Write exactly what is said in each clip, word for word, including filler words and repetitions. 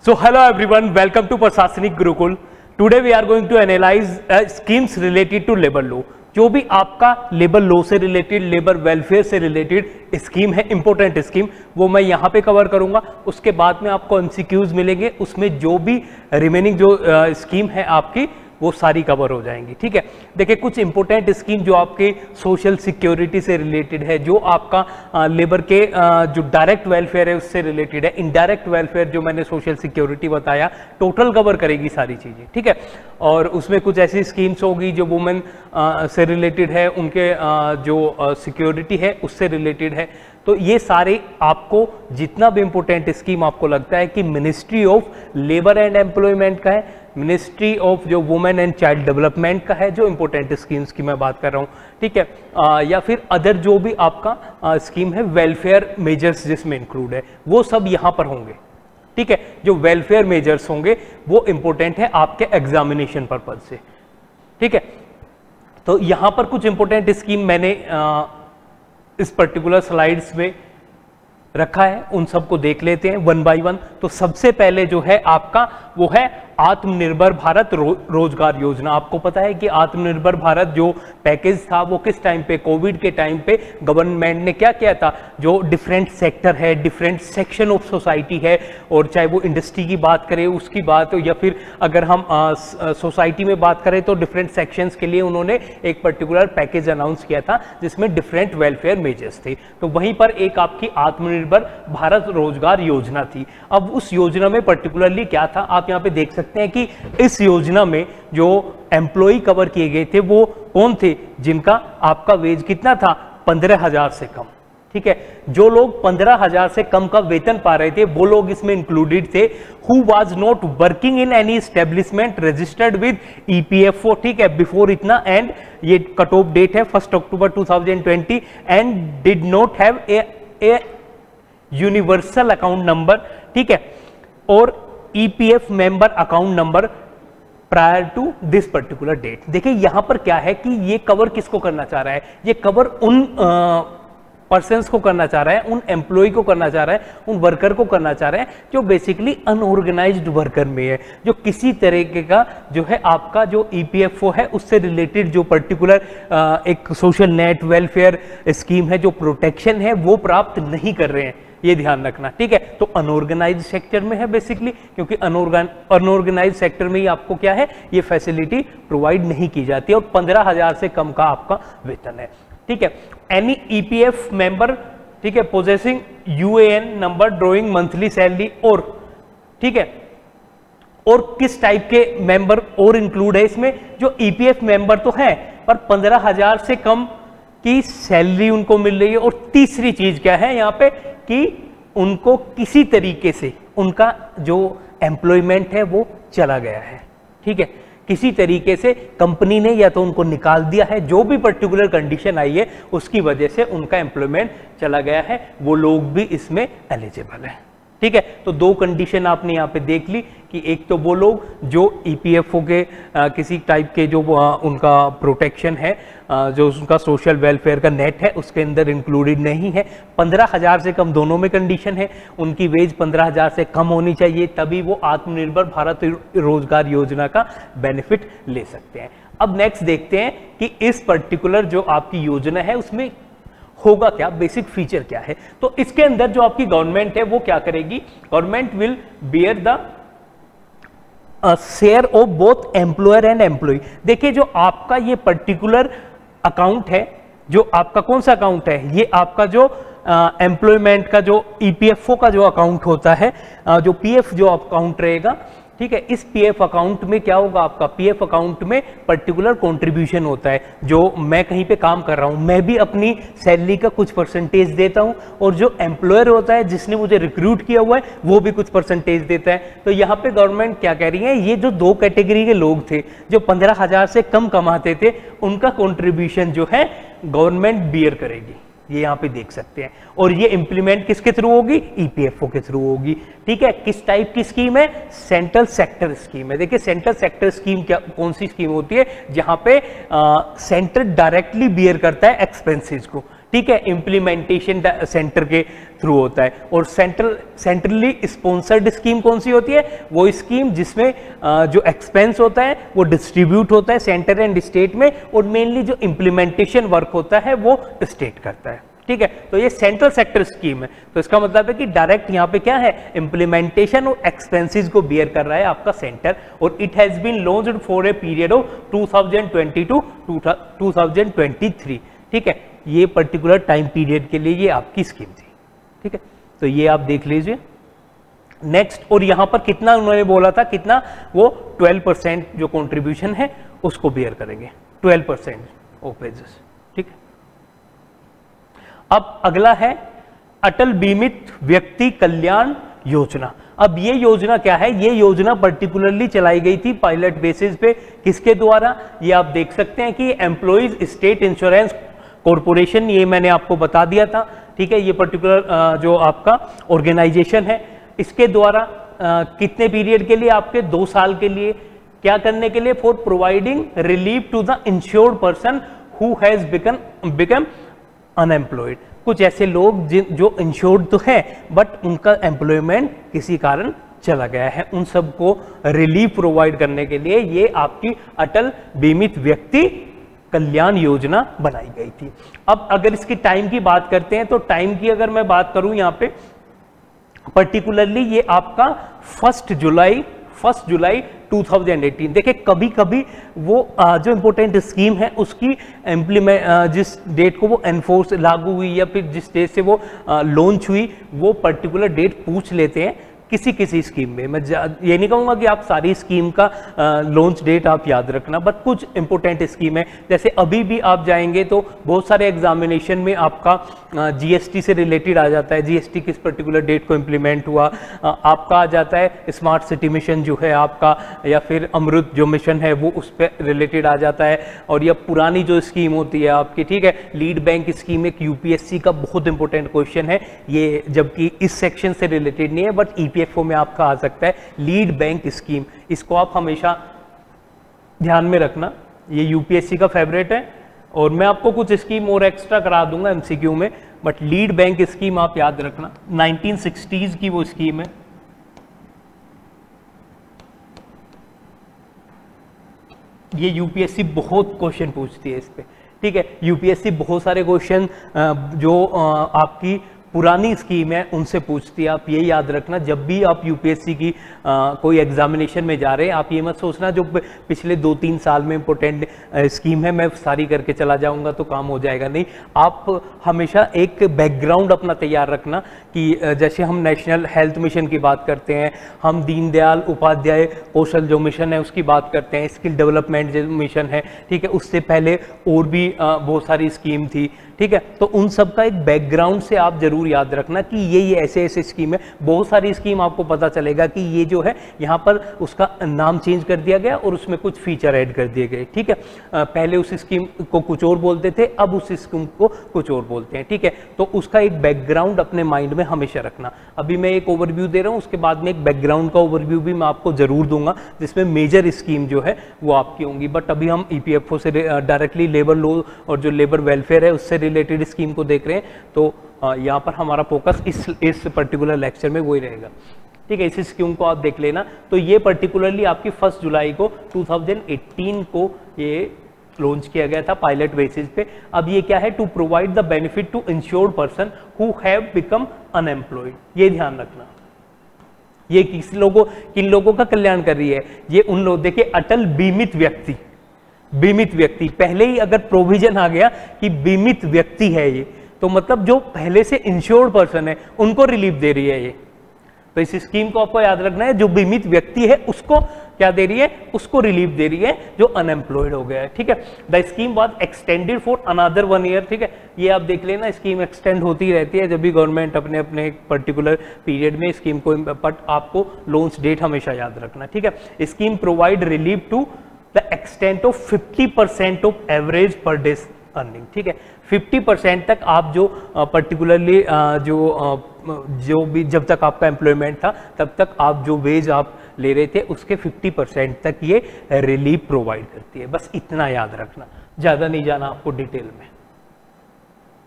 So hello everyone, welcome to Prasasnik Gurukul. Today we are going to analyze uh, schemes related to labor law. जो भी आपका labour law से related, labour welfare से related scheme है, important scheme, वो मैं यहाँ पे कवर करूँगा. उसके बाद में आपको एमसीक्यूज मिलेंगे, उसमें जो भी रिमेनिंग जो स्कीम है आपकी वो सारी कवर हो जाएंगी. ठीक है, देखिए कुछ इंपॉर्टेंट स्कीम जो आपके सोशल सिक्योरिटी से रिलेटेड है, जो आपका लेबर के आ, जो डायरेक्ट वेलफेयर है उससे रिलेटेड है. इनडायरेक्ट वेलफेयर जो मैंने सोशल सिक्योरिटी बताया, टोटल कवर करेगी सारी चीज़ें. ठीक है, और उसमें कुछ ऐसी स्कीम्स होगी जो वुमेन से रिलेटेड है, उनके आ, जो सिक्योरिटी है उससे रिलेटेड है. तो ये सारे आपको जितना भी इंपॉर्टेंट स्कीम आपको लगता है कि ministry of labour and employment का है, मिनिस्ट्री ऑफ जो वुमेन एंड चाइल्ड डेवलपमेंट का है, जो इंपॉर्टेंट स्कीम्स की मैं बात कर रहा हूँ. ठीक है, आ, या फिर अदर जो भी आपका आ, स्कीम है, वेलफेयर मेजर्स जिसमें इंक्लूड है, वो सब यहाँ पर होंगे. ठीक है, जो वेलफेयर मेजर्स होंगे वो इंपॉर्टेंट है आपके एग्जामिनेशन पर्पज से. ठीक है, तो यहाँ पर कुछ इंपॉर्टेंट स्कीम मैंने आ, इस पर्टिकुलर स्लाइड्स में रखा है, उन सबको देख लेते हैं वन बाय वन. तो सबसे पहले जो है आपका वो है आत्मनिर्भर भारत रो, रोजगार योजना. आपको पता है कि आत्मनिर्भर भारत जो पैकेज था वो किस टाइम पे, कोविड के टाइम पे गवर्नमेंट ने क्या किया था, जो डिफरेंट सेक्टर है, डिफरेंट सेक्शन ऑफ सोसाइटी है, और चाहे वो इंडस्ट्री की बात करें उसकी बात हो, या फिर अगर हम सोसाइटी में बात करें तो डिफरेंट सेक्शंस के लिए उन्होंने एक पर्टिकुलर पैकेज अनाउंस किया था जिसमें डिफरेंट वेलफेयर मेजर्स थे. तो वहीं पर एक आपकी आत्मनिर्भर भारत रोजगार योजना थी. अब उस योजना में पर्टिकुलरली क्या था, आप यहाँ पे देख सकते हैं कि इस योजना में जो एम्प्लॉय कवर किए गए थे वो कौन थे, जिनका आपका वेज कितना था, पंद्रह हजार से कम. ठीक है, जो लोग पंद्रह हजार से कम का वेतन पा रहे थे वो लोग इसमें इंक्लूडेड थे. Who was not working in any establishment registered with EPFO. ठीक है, बिफोर इतना, एंड ये कट ऑफ डेट है first October two thousand twenty, and did not have a universal account number. ठीक है, और EPF member account number prior to this particular date. देखिए यहां पर क्या है कि ये कवर किसको करना चाह रहा है, ये कवर उन पर्सन्स को करना चाह रहा है, उन एम्प्लॉय को करना चाह रहा है, उन वर्कर को करना चाह रहा है जो बेसिकली अनऑर्गेनाइज्ड वर्कर में है, जो किसी तरीके का जो है आपका जो ईपीएफओ है उससे रिलेटेड जो पर्टिकुलर एक सोशल नेट वेलफेयर स्कीम है, जो प्रोटेक्शन है वो प्राप्त नहीं कर रहे हैं. ये ध्यान रखना. ठीक है, तो अनऑर्गेनाइज सेक्टर में है बेसिकली, क्योंकि अनऑर्गन अनऑर्गेनाइज सेक्टर में ही आपको क्या है, ये फैसिलिटी प्रोवाइड नहीं की जाती है, और पंद्रह हजार से कम का आपका वेतन है. ठीक है, एनी ईपीएफ मेंबर, ठीक है, possessing UAN number drawing monthly salary, और ठीक है, और किस टाइप के मेंबर और इंक्लूड है इसमें, जो ईपीएफ मेंबर तो है पर पंद्रह हजार से कम की सैलरी उनको मिल रही है. और तीसरी चीज क्या है यहाँ पे कि उनको किसी तरीके से उनका जो एम्प्लॉयमेंट है वो चला गया है. ठीक है, किसी तरीके से कंपनी ने या तो उनको निकाल दिया है, जो भी पर्टिकुलर कंडीशन आई है उसकी वजह से उनका एम्प्लॉयमेंट चला गया है, वो लोग भी इसमें एलिजिबल है. ठीक है, तो दो कंडीशन आपने यहाँ पे देख ली कि एक तो वो लोग जो ईपीएफओ के आ, किसी टाइप के जो आ, उनका प्रोटेक्शन है, आ, जो उनका सोशल वेलफेयर का नेट है उसके अंदर इंक्लूडेड नहीं है. पंद्रह हजार से कम दोनों में कंडीशन है, उनकी वेज पंद्रह हजार से कम होनी चाहिए, तभी वो आत्मनिर्भर भारत रोजगार योजना का बेनिफिट ले सकते हैं. अब नेक्स्ट देखते हैं कि इस पर्टिकुलर जो आपकी योजना है उसमें होगा क्या, बेसिक फीचर क्या है. तो इसके अंदर जो आपकी गवर्नमेंट है वो क्या करेगी, government will bear the share of both employer and employee. देखिए जो आपका ये पर्टिकुलर अकाउंट है, जो आपका कौन सा अकाउंट है, ये आपका जो एम्प्लॉयमेंट uh, का जो ईपीएफओ का जो अकाउंट होता है, uh, जो पीएफ जो अकाउंट रहेगा. ठीक है, इस पीएफ अकाउंट में क्या होगा, आपका पीएफ अकाउंट में पर्टिकुलर कंट्रीब्यूशन होता है. जो मैं कहीं पे काम कर रहा हूं, मैं भी अपनी सैलरी का कुछ परसेंटेज देता हूं, और जो एम्प्लॉयर होता है जिसने मुझे रिक्रूट किया हुआ है वो भी कुछ परसेंटेज देता है. तो यहाँ पे गवर्नमेंट क्या कह रही है, ये जो दो कैटेगरी के लोग थे जो पंद्रह हजार से कम कमाते थे, उनका कॉन्ट्रीब्यूशन जो है गवर्नमेंट बियर करेगी. ये यहाँ पे देख सकते हैं, और ये इंप्लीमेंट किसके थ्रू होगी, ईपीएफओ के थ्रू होगी. ठीक है, किस टाइप की स्कीम है, सेंट्रल सेक्टर स्कीम है. देखिए सेंट्रल सेक्टर स्कीम क्या, कौन सी स्कीम होती है, जहां पे सेंटर डायरेक्टली बियर करता है एक्सपेंसेस को. ठीक है, इम्प्लीमेंटेशन सेंटर के थ्रू होता है। और सेंट्रल सेंट्रली स्पॉन्सर्ड स्कीम कौन सी होती है? वो स्कीम जिसमें जो एक्सपेंस होता है वो डिस्ट्रीब्यूट होता है सेंटर एंड स्टेट में, और मेनली जो इम्प्लीमेंटेशन वर्क होता है वो स्टेट करता है। ठीक है, तो ये सेंट्रल सेक्टर स्कीम है। तो इसका मतलब है कि डायरेक्ट यहाँ पे क्या है, इम्प्लीमेंटेशन और एक्सपेंसेस को बियर कर रहा है आपका सेंटर। और it has been launched for a period of two thousand twenty to two thousand twenty three. ठीक है, ये पर्टिकुलर टाइम पीरियड के लिए ये आपकी स्कीम थी। ठीक है, तो ये आप देख लीजिए नेक्स्ट। और यहां पर कितना उन्होंने बोला था, कितना, वो ट्वेल्व परसेंट जो कंट्रीब्यूशन है उसको बियर करेंगे, ट्वेल्व परसेंट ऑफ वेजेस। ठीक है, अब अगला है अटल बीमित व्यक्ति कल्याण योजना। अब ये योजना क्या है? ये योजना पर्टिकुलरली चलाई गई थी पायलट बेसिस पे। किसके द्वारा? ये आप देख सकते हैं कि एम्प्लॉइज स्टेट इंश्योरेंस कॉरपोरेशन, ये मैंने आपको बता दिया था। ठीक है, ये पर्टिकुलर जो आपका ऑर्गेनाइजेशन है, इसके द्वारा कितने पीरियड के लिए? आपके दो साल के लिए। क्या करने के लिए? For providing relief to the insured person who has become become unemployed. कुछ ऐसे लोग जिन जो इंश्योर्ड तो है बट उनका एम्प्लॉयमेंट किसी कारण चला गया है, उन सबको रिलीफ प्रोवाइड करने के लिए ये आपकी अटल बीमित व्यक्ति कल्याण योजना बनाई गई थी। अब अगर इसकी टाइम की बात करते हैं तो टाइम की अगर मैं बात करूं यहाँ पे पर्टिकुलरली ये आपका first July first July two thousand eighteen. देखिए कभी कभी वो जो इंपॉर्टेंट स्कीम है उसकी इम्प्लीमेंट जिस डेट को वो एनफोर्स लागू हुई या फिर जिस डेट से वो लॉन्च हुई वो पर्टिकुलर डेट पूछ लेते हैं किसी किसी स्कीम में। मैं ये नहीं कहूँगा कि आप सारी स्कीम का लॉन्च डेट आप याद रखना, बट कुछ इंपॉर्टेंट स्कीम है। जैसे अभी भी आप जाएंगे तो बहुत सारे एग्जामिनेशन में आपका जीएसटी से रिलेटेड आ जाता है, जीएसटी किस पर्टिकुलर डेट को इम्प्लीमेंट हुआ। आपका आ जाता है स्मार्ट सिटी मिशन जो है आपका, या फिर अमृत जो मिशन है वो उस पर रिलेटेड आ जाता है। और यह पुरानी जो स्कीम होती है आपकी, ठीक है, लीड बैंक स्कीम एक यूपीएससी का बहुत इंपॉर्टेंट क्वेश्चन है ये, जबकि इस सेक्शन से रिलेटेड नहीं है बट ईपीएफओ में आपका आ सकता है लीड बैंक स्कीम। इसको आप हमेशा ध्यान में रखना, ये यूपीएससी का फेवरेट है। और मैं आपको कुछ स्कीम और एक्स्ट्रा करा दूंगा एमसीक्यू में, बट लीड बैंक स्कीम आप याद रखना, नाइनटीन सिक्सटीज़ की वो स्कीम है। ये यूपीएससी बहुत क्वेश्चन पूछती है इस पे। ठीक है, यूपीएससी बहुत सारे क्वेश्चन जो आपकी पुरानी स्कीम है उनसे पूछती है। आप ये याद रखना जब भी आप यूपीएससी की आ, कोई एग्जामिनेशन में जा रहे हैं, आप ये मत सोचना जो पिछले दो तीन साल में इंपॉर्टेंट स्कीम है मैं सारी करके चला जाऊंगा तो काम हो जाएगा। नहीं, आप हमेशा एक बैकग्राउंड अपना तैयार रखना कि जैसे हम नेशनल हेल्थ मिशन की बात करते हैं, हम दीनदयाल उपाध्याय कौशल जो मिशन है उसकी बात करते हैं, स्किल डेवलपमेंट जो मिशन है, ठीक है, उससे पहले और भी आ, बहुत सारी स्कीम थी। ठीक है, तो उन सब का एक बैकग्राउंड से आप जरूर याद रखना कि ये ये ऐसे ऐसे स्कीम है। बहुत सारी स्कीम आपको पता चलेगा कि ये जो है यहाँ पर उसका नाम चेंज कर दिया गया और उसमें कुछ फीचर ऐड कर दिए गए। ठीक है, पहले उस स्कीम को कुछ और बोलते थे, अब उस स्कीम को कुछ और बोलते हैं। ठीक है, तो उसका एक बैकग्राउंड अपने माइंड में हमेशा रखना। अभी मैं एक ओवरव्यू दे रहा हूँ, उसके बाद में एक बैकग्राउंड का ओवरव्यू भी मैं आपको जरूर दूंगा जिसमें मेजर स्कीम जो है वो आपकी होंगी। बट अभी हम ईपीएफओ से डायरेक्टली लेबर लॉ और जो लेबर वेलफेयर है उससे रिलेटेड स्कीम को देख रहे हैं, तो यहाँ पर हमारा फोकस इस इस पर्टिकुलर लेक्चर में वही रहेगा। ठीक है, इस स्कीम को आप देख लेना। तो ये पर्टिकुलरली आपकी फर्स्ट जुलाई को टू थाउजेंड एटीन को ये लॉन्च किया गया था पायलट बेसिस पे। अब ये क्या है, to provide the benefit to insured person who have become unemployed. ये ध्यान रखना, ये किस लोगों किन लोगों का कल्याण कर रही है, ये उन लोग, देखिए अटल बीमित व्यक्ति, बीमित व्यक्ति, पहले ही अगर प्रोविजन आ गया कि बीमित व्यक्ति है ये, तो मतलब जो पहले से इंश्योर्ड पर्सन है उनको रिलीफ दे रही है ये। तो इस स्कीम को आपको याद रखना है, जो बीमित व्यक्ति है उसको क्या दे रही है, उसको रिलीफ दे रही है जो अनएम्प्लॉयड हो गया है। ठीक है, the scheme was extended for another one year. ठीक है, ये आप देख लेना, स्कीम एक्सटेंड होती रहती है जब भी गवर्नमेंट अपने अपने एक पर्टिकुलर पीरियड में स्कीम को, बट आपको लॉन्च डेट हमेशा याद रखना। ठीक है, scheme provide relief to the extent of fifty percent of average per day earning. ठीक है, फिफ्टी परसेंट तक आप जो पर्टिकुलरली uh, uh, जो uh, जो भी जब तक आपका एम्प्लॉयमेंट था तब तक आप जो वेज आप ले रहे थे उसके फिफ्टी परसेंट तक ये रिलीफ प्रोवाइड करती है। बस इतना याद रखना, ज़्यादा नहीं जाना आपको डिटेल में।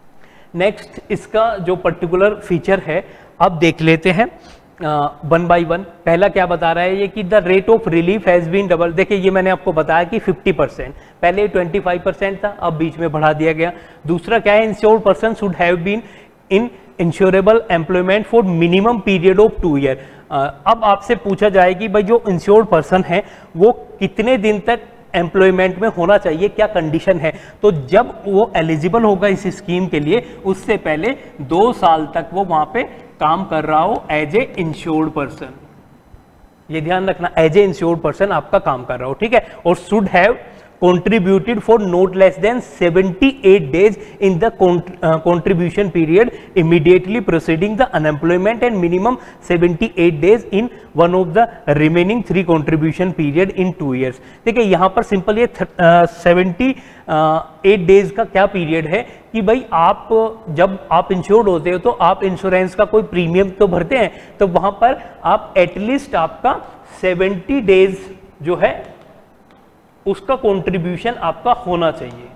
नेक्स्ट इसका जो पर्टिकुलर फीचर है अब देख लेते हैं वन बाय वन। पहला क्या बता रहा है ये कि the rate of relief has been double. देखिए ये मैंने आपको बताया कि फिफ्टी परसेंट, पहले ट्वेंटी फाइव परसेंट था, अब बीच में बढ़ा दिया गया। दूसरा क्या है, insured person should have been in insurable employment for minimum period of two year. अब आपसे पूछा जाए कि भाई जो इंश्योर्ड पर्सन है वो कितने दिन तक एम्प्लॉयमेंट में होना चाहिए, क्या कंडीशन है। तो जब वो एलिजिबल होगा इस स्कीम के लिए उससे पहले दो साल तक वो वहां पे काम कर रहा हो एज ए इंश्योर्ड पर्सन। ये ध्यान रखना, एज ए इंश्योर्ड पर्सन आपका काम कर रहा हो, ठीक है। और should have contributed for not less than seventy-eight days in the uh, contribution period immediately preceding the unemployment and minimum seventy-eight days in one of the remaining three contribution period in two years। देखिए यहाँ पर simple ये seventy eight days का क्या period है कि भाई आप जब आप इंश्योर्ड होते हो तो आप इंश्योरेंस का कोई प्रीमियम तो भरते हैं, तो वहां पर आप एटलीस्ट आपका सेवेंटी डेज जो है उसका कंट्रीब्यूशन आपका होना चाहिए,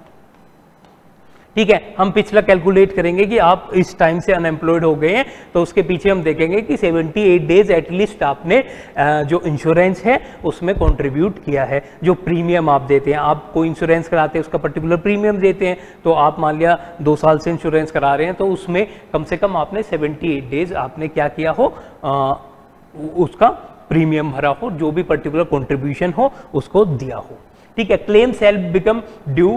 ठीक है। हम पिछला कैलकुलेट करेंगे कि आप इस टाइम से अनएम्प्लॉयड हो गए हैं तो उसके पीछे हम देखेंगे कि अठहत्तर डेज एटलीस्ट आपने जो इंश्योरेंस है उसमें कंट्रीब्यूट किया है। जो प्रीमियम आप देते हैं, आप कोई इंश्योरेंस कराते हैं उसका पर्टिकुलर प्रीमियम देते हैं, तो आप मान लिया दो साल से इंश्योरेंस करा रहे हैं तो उसमें कम से कम आपने अठहत्तर डेज आपने क्या किया हो, आ, उसका प्रीमियम भरा हो, जो भी पर्टिकुलर कंट्रीब्यूशन हो उसको दिया हो, ठीक है। Claim shall become due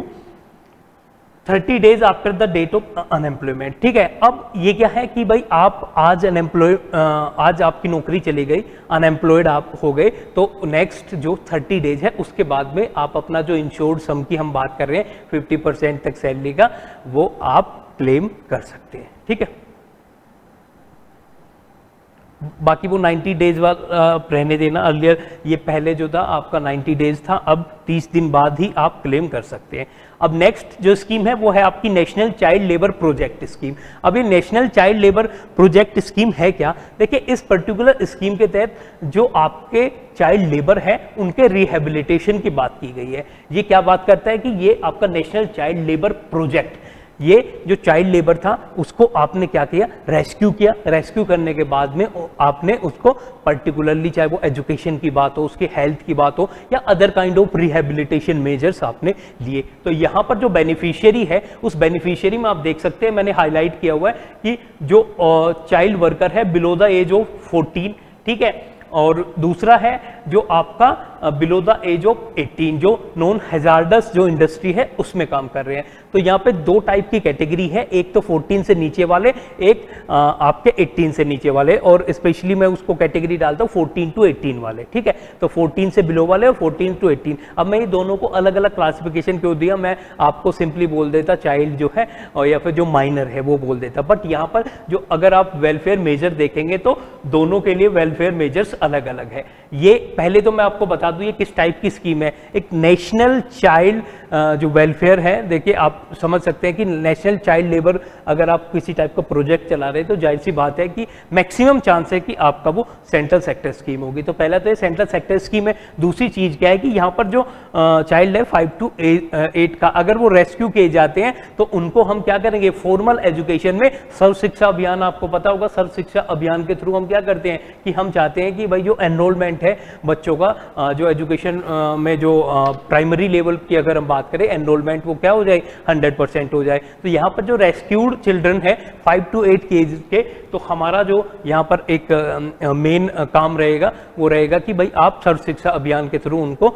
thirty days after the date of unemployment, ठीक है। अब ये क्या है कि भाई आप आज अनएम्प्लॉय आज आपकी नौकरी चली गई, अनएम्प्लॉयड आप हो गए, तो नेक्स्ट जो थर्टी डेज है उसके बाद में आप अपना जो इंश्योर्ड सम की हम बात कर रहे हैं फिफ्टी परसेंट तक सैलरी का, वो आप क्लेम कर सकते हैं, ठीक है। बाकी वो नाइन्टी डेज वाला रहने देना, अर्लियर ये पहले जो था आपका नाइन्टी डेज था, अब तीस दिन बाद ही आप क्लेम कर सकते हैं। अब नेक्स्ट जो स्कीम है वो है आपकी national child labour project scheme. अब ये national child labour project scheme है क्या, देखिए इस पर्टिकुलर स्कीम के तहत जो आपके चाइल्ड लेबर है उनके रिहेबिलिटेशन की बात की गई है। ये क्या बात करता है कि ये आपका नेशनल चाइल्ड लेबर प्रोजेक्ट, ये जो चाइल्ड लेबर था उसको आपने क्या किया, रेस्क्यू किया। रेस्क्यू करने के बाद में आपने उसको पर्टिकुलरली, चाहे वो एजुकेशन की बात हो, उसके हेल्थ की बात हो, या other kind of rehabilitation measures आपने लिए। तो यहाँ पर जो बेनिफिशियरी है उस बेनिफिशियरी में आप देख सकते हैं, मैंने हाईलाइट किया हुआ है कि जो चाइल्ड वर्कर है below the age of fourteen, ठीक है। और दूसरा है जो आपका below the age of eighteen, जो नॉन हैजार्डस जो इंडस्ट्री है उसमें काम कर रहे हैं। तो यहाँ पे दो टाइप की कैटेगरी है, एक तो फोर्टीन से नीचे वाले, एक आ, आपके एटीन से नीचे वाले, और स्पेशली मैं उसको कैटेगरी डालता हूँ फोर्टीन टू एटीन वाले, ठीक है। तो फोर्टीन से बिलो वाले और फोर्टीन टू एटीन। अब मैं ये दोनों को अलग अलग क्लासिफिकेशन क्यों दिया, मैं आपको सिंपली बोल देता चाइल्ड जो है और या फिर जो माइनर है वो बोल देता, बट यहाँ पर जो अगर आप वेलफेयर मेजर देखेंगे तो दोनों के लिए वेलफेयर मेजर्स अलग अलग है। ये पहले तो मैं आपको बता दूं ये किस टाइप की स्कीम है। एक नेशनल चाइल्ड जो वेलफेयर है, देखिए आप समझ सकते हैं कि नेशनल चाइल्ड लेबर अगर आप किसी टाइप का प्रोजेक्ट चला रहे हैं तो जाहिर सी बात है कि मैक्सिमम चांस है कि आपका वो सेंट्रल सेक्टर स्कीम होगी। तो पहला तो ये सेंट्रल सेक्टर स्कीम है। दूसरी चीज क्या है कि यहाँ पर जो चाइल्ड है फाइव टू एट का, अगर वो रेस्क्यू किए जाते हैं तो उनको हम क्या करेंगे, फॉर्मल एजुकेशन में सर्व शिक्षा अभियान, आपको पता होगा सर्व शिक्षा अभियान के थ्रू हम क्या करते हैं कि हम चाहते हैं कि भाई जो एनरोलमेंट है बच्चों का, जो एजुकेशन में जो प्राइमरी लेवल की अगर हम बात करें एनरोलमेंट, वो क्या हो जाए, हंड्रेड परसेंट हो जाए। तो यहाँ पर जो रेस्क्यूड चिल्ड्रन है फाइव टू एट के एज के, तो हमारा जो यहाँ पर एक मेन काम रहेगा वो रहेगा कि भाई आप सर्व शिक्षा अभियान के थ्रू उनको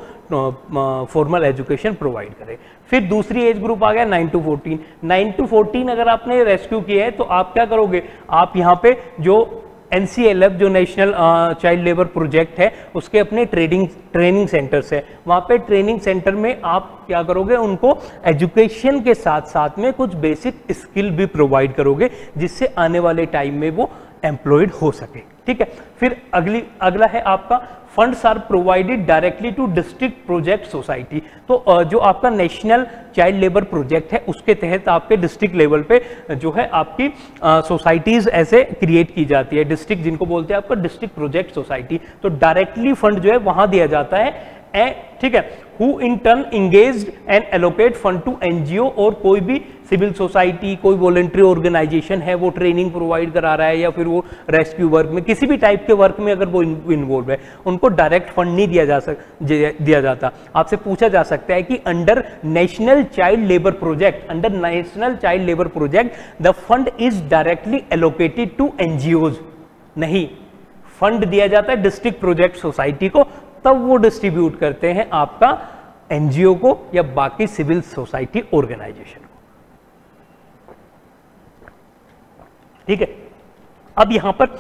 फॉर्मल एजुकेशन प्रोवाइड करें। फिर दूसरी एज ग्रुप आ गया nine to fourteen. Nine to fourteen अगर आपने रेस्क्यू किया है तो आप क्या करोगे, आप यहाँ पे जो एन सी एल एफ जो नेशनल चाइल्ड लेबर प्रोजेक्ट है उसके अपने ट्रेनिंग ट्रेनिंग सेंटर्स है, वहाँ पे ट्रेनिंग सेंटर में आप क्या करोगे, उनको एजुकेशन के साथ साथ में कुछ बेसिक स्किल भी प्रोवाइड करोगे जिससे आने वाले टाइम में वो एम्प्लॉयड हो सके, ठीक है। फिर अगली अगला है आपका funds are provided directly to district project society. तो जो आपका नेशनल चाइल्ड लेबर प्रोजेक्ट है उसके तहत आपके डिस्ट्रिक्ट लेवल पे जो है आपकी सोसाइटीज ऐसे क्रिएट की जाती है, डिस्ट्रिक्ट जिनको बोलते हैं आपका डिस्ट्रिक्ट प्रोजेक्ट सोसाइटी। तो डायरेक्टली फंड जो है वहां दिया जाता है ठीक है, who in turn engaged and allocate fund to NGO, और कोई भी सिविल सोसाइटी, कोई वॉलंटरी ऑर्गेनाइजेशन है वो ट्रेनिंग प्रोवाइड करा रहा है या फिर वो रेस्क्यू वर्क में किसी भी टाइप के वर्क में अगर वो इन्वॉल्व है, उनको डायरेक्ट फंड नहीं दिया जा सक दिया जाता। आपसे पूछा जा सकता है कि under national child labour project, under national child labour project the fund is directly allocated to NGOs. नहीं, फंड दिया जाता है डिस्ट्रिक्ट प्रोजेक्ट सोसाइटी को, तब वो डिस्ट्रीब्यूट करते हैं आपका एनजीओ को या बाकी सिविल सोसाइटी ऑर्गेनाइजेशन को। ठीक है, अब यहां पर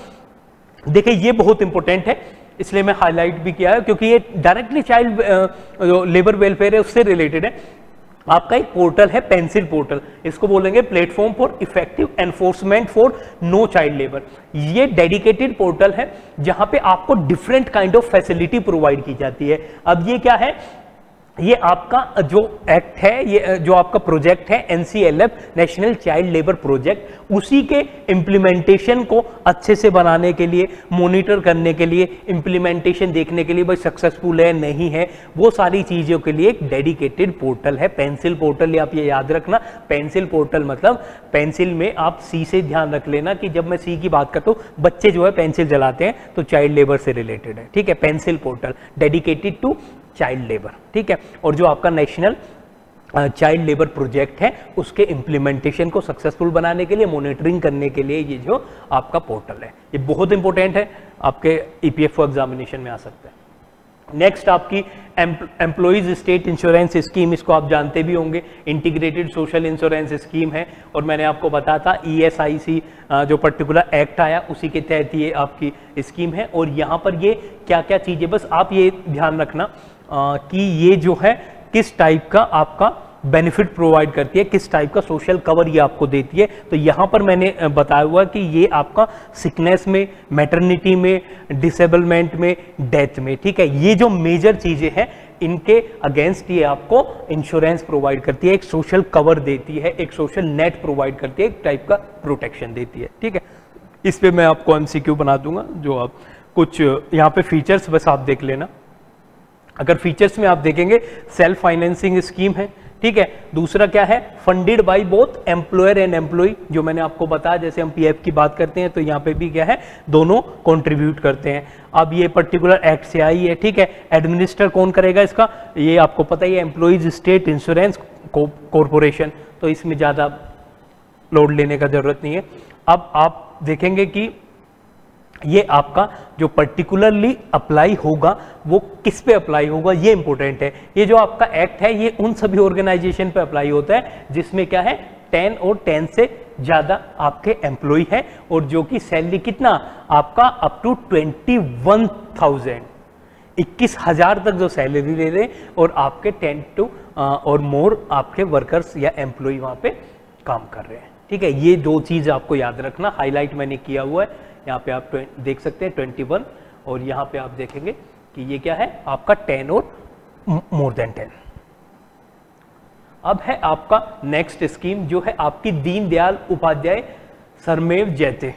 देखिए ये बहुत इंपॉर्टेंट है, इसलिए मैं हाईलाइट भी किया है क्योंकि ये डायरेक्टली चाइल्ड जो लेबर वेलफेयर है उससे रिलेटेड है। आपका एक पोर्टल है पेंसिल पोर्टल, इसको बोलेंगे platform for effective enforcement for no child labour. ये डेडिकेटेड पोर्टल है जहां पे आपको different kind of facility provide की जाती है। अब ये क्या है, ये आपका जो एक्ट है, ये जो आपका प्रोजेक्ट है NCLF national child labour project, उसी के इम्प्लीमेंटेशन को अच्छे से बनाने के लिए, मॉनिटर करने के लिए, इम्प्लीमेंटेशन देखने के लिए भाई सक्सेसफुल है नहीं है, वो सारी चीजों के लिए एक डेडिकेटेड पोर्टल है पेंसिल पोर्टल। ये आप ये याद रखना, पेंसिल पोर्टल मतलब पेंसिल में आप सी से ध्यान रख लेना कि जब मैं सी की बात करता हूँ, बच्चे जो है पेंसिल जलाते हैं तो चाइल्ड लेबर से रिलेटेड है। ठीक है, pencil portal dedicated to child labour. ठीक है, और जो आपका नेशनल चाइल्ड लेबर प्रोजेक्ट है उसके इम्प्लीमेंटेशन को सक्सेसफुल बनाने के लिए, मॉनिटरिंग करने के लिए ये जो आपका पोर्टल है, ये बहुत इंपॉर्टेंट है, आपके ईपीएफओ एग्जामिनेशन में आ सकता है। नेक्स्ट आपकी एम्प्लॉइज स्टेट इंश्योरेंस स्कीम, इसको आप जानते भी होंगे, इंटीग्रेटेड सोशल इंश्योरेंस स्कीम है, और मैंने आपको बताया था ईएसआईसी जो पर्टिकुलर एक्ट आया उसी के तहत ये आपकी स्कीम है। और यहाँ पर ये क्या क्या चीजें, बस आप ये ध्यान रखना आ, कि ये जो है किस टाइप का आपका बेनिफिट प्रोवाइड करती है, किस टाइप का सोशल कवर ये आपको देती है। तो यहाँ पर मैंने बताया हुआ कि ये आपका सिकनेस में, मैटरनिटी में, डिसेबलमेंट में, डेथ में, ठीक है, ये जो मेजर चीजें हैं इनके अगेंस्ट ये आपको इंश्योरेंस प्रोवाइड करती है, एक सोशल कवर देती है, एक सोशल नेट प्रोवाइड करती है, एक टाइप का प्रोटेक्शन देती है। ठीक है, इस पे मैं आपको एमसीक्यू बना दूंगा, जो आप कुछ यहाँ पे फीचर्स बस आप देख लेना। अगर फीचर्स में आप देखेंगे सेल्फ फाइनेंसिंग स्कीम है, ठीक है, दूसरा क्या है, funded by both employer and employee, जो मैंने आपको बताया, जैसे हम पीएफ की बात करते हैं तो यहाँ पे भी क्या है, दोनों कंट्रीब्यूट करते हैं। अब ये पर्टिकुलर एक्ट से आई है, ठीक है, एडमिनिस्टर कौन करेगा इसका, ये आपको पता ही है, एम्प्लॉइज स्टेट इंश्योरेंस कॉरपोरेशन, तो इसमें ज्यादा लोड लेने का जरूरत नहीं है। अब आप देखेंगे कि ये आपका जो पर्टिकुलरली अप्लाई होगा वो किस पे अप्लाई होगा, ये इंपॉर्टेंट है। ये जो आपका एक्ट है ये उन सभी ऑर्गेनाइजेशन पे अप्लाई होता है जिसमें क्या है, टेन और टेन से ज्यादा आपके एम्प्लॉय है, और जो कि सैलरी कितना आपका up to twenty one thousand इक्कीस हजार तक जो सैलरी ले रहे, और आपके टेन टू और मोर आपके वर्कर्स या एम्प्लॉय वहां पे काम कर रहे हैं। ठीक है, ये दो चीज आपको याद रखना, हाईलाइट मैंने किया हुआ है, यहाँ पे आप देख सकते हैं ट्वेंटी वन, और यहाँ पे आप देखेंगे कि ये क्या है आपका टेन और मोर देन टेन। अब है आपका नेक्स्ट स्कीम जो है आपकी दीनदयाल उपाध्याय श्रमेव जयते।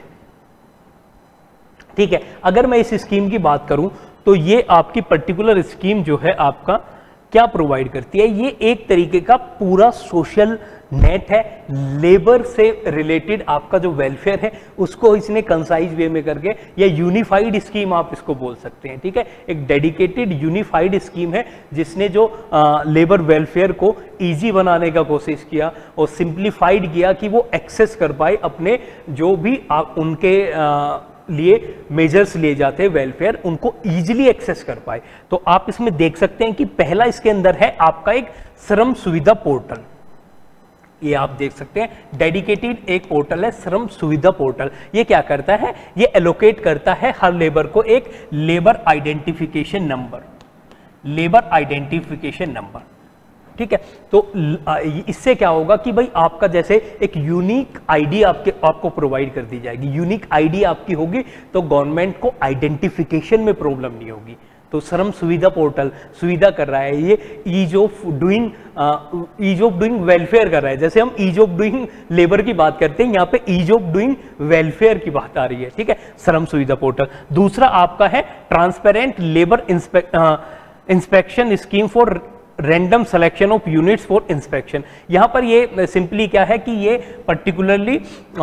ठीक है, अगर मैं इस स्कीम की बात करूं तो ये आपकी पर्टिकुलर स्कीम जो है आपका क्या प्रोवाइड करती है, ये एक तरीके का पूरा सोशल नेट है, लेबर से रिलेटेड आपका जो वेलफेयर है उसको इसने कंसाइज वे में करके, या यूनिफाइड स्कीम आप इसको बोल सकते हैं। ठीक है, एक डेडिकेटेड यूनिफाइड स्कीम है जिसने जो आ, लेबर वेलफेयर को इजी बनाने का कोशिश किया और सिंप्लीफाइड किया कि वो एक्सेस कर पाए अपने जो भी आ, उनके आ, लिए मेजर्स लिए जाते हैं वेलफेयर, उनको इजीली एक्सेस कर पाए। तो आप इसमें देख सकते हैं कि पहला इसके अंदर है आपका एक श्रम सुविधा पोर्टल, ये आप देख सकते हैं डेडिकेटेड एक पोर्टल है श्रम सुविधा पोर्टल। ये क्या करता है, ये एलोकेट करता है हर लेबर को एक labour identification number, labour identification number. ठीक है, तो इससे क्या होगा कि भाई आपका जैसे एक यूनिक आईडी आपके आपको प्रोवाइड कर दी जाएगी, यूनिक आईडी आपकी होगी तो गवर्नमेंट को आइडेंटिफिकेशन में प्रॉब्लम नहीं होगी। तो श्रम सुविधा पोर्टल सुविधा कर रहा है, ये ease of doing ease of doing welfare कर रहा है। जैसे हम ईज ऑफ डूइंग लेबर की बात करते हैं, यहाँ पे ईज ऑफ डूइंग वेलफेयर की बात आ रही है। ठीक है, श्रम सुविधा पोर्टल। दूसरा आपका है transparent labour inspect inspection scheme for random selection of units for inspection. यहां पर ये सिंपली क्या है कि ये पर्टिकुलरली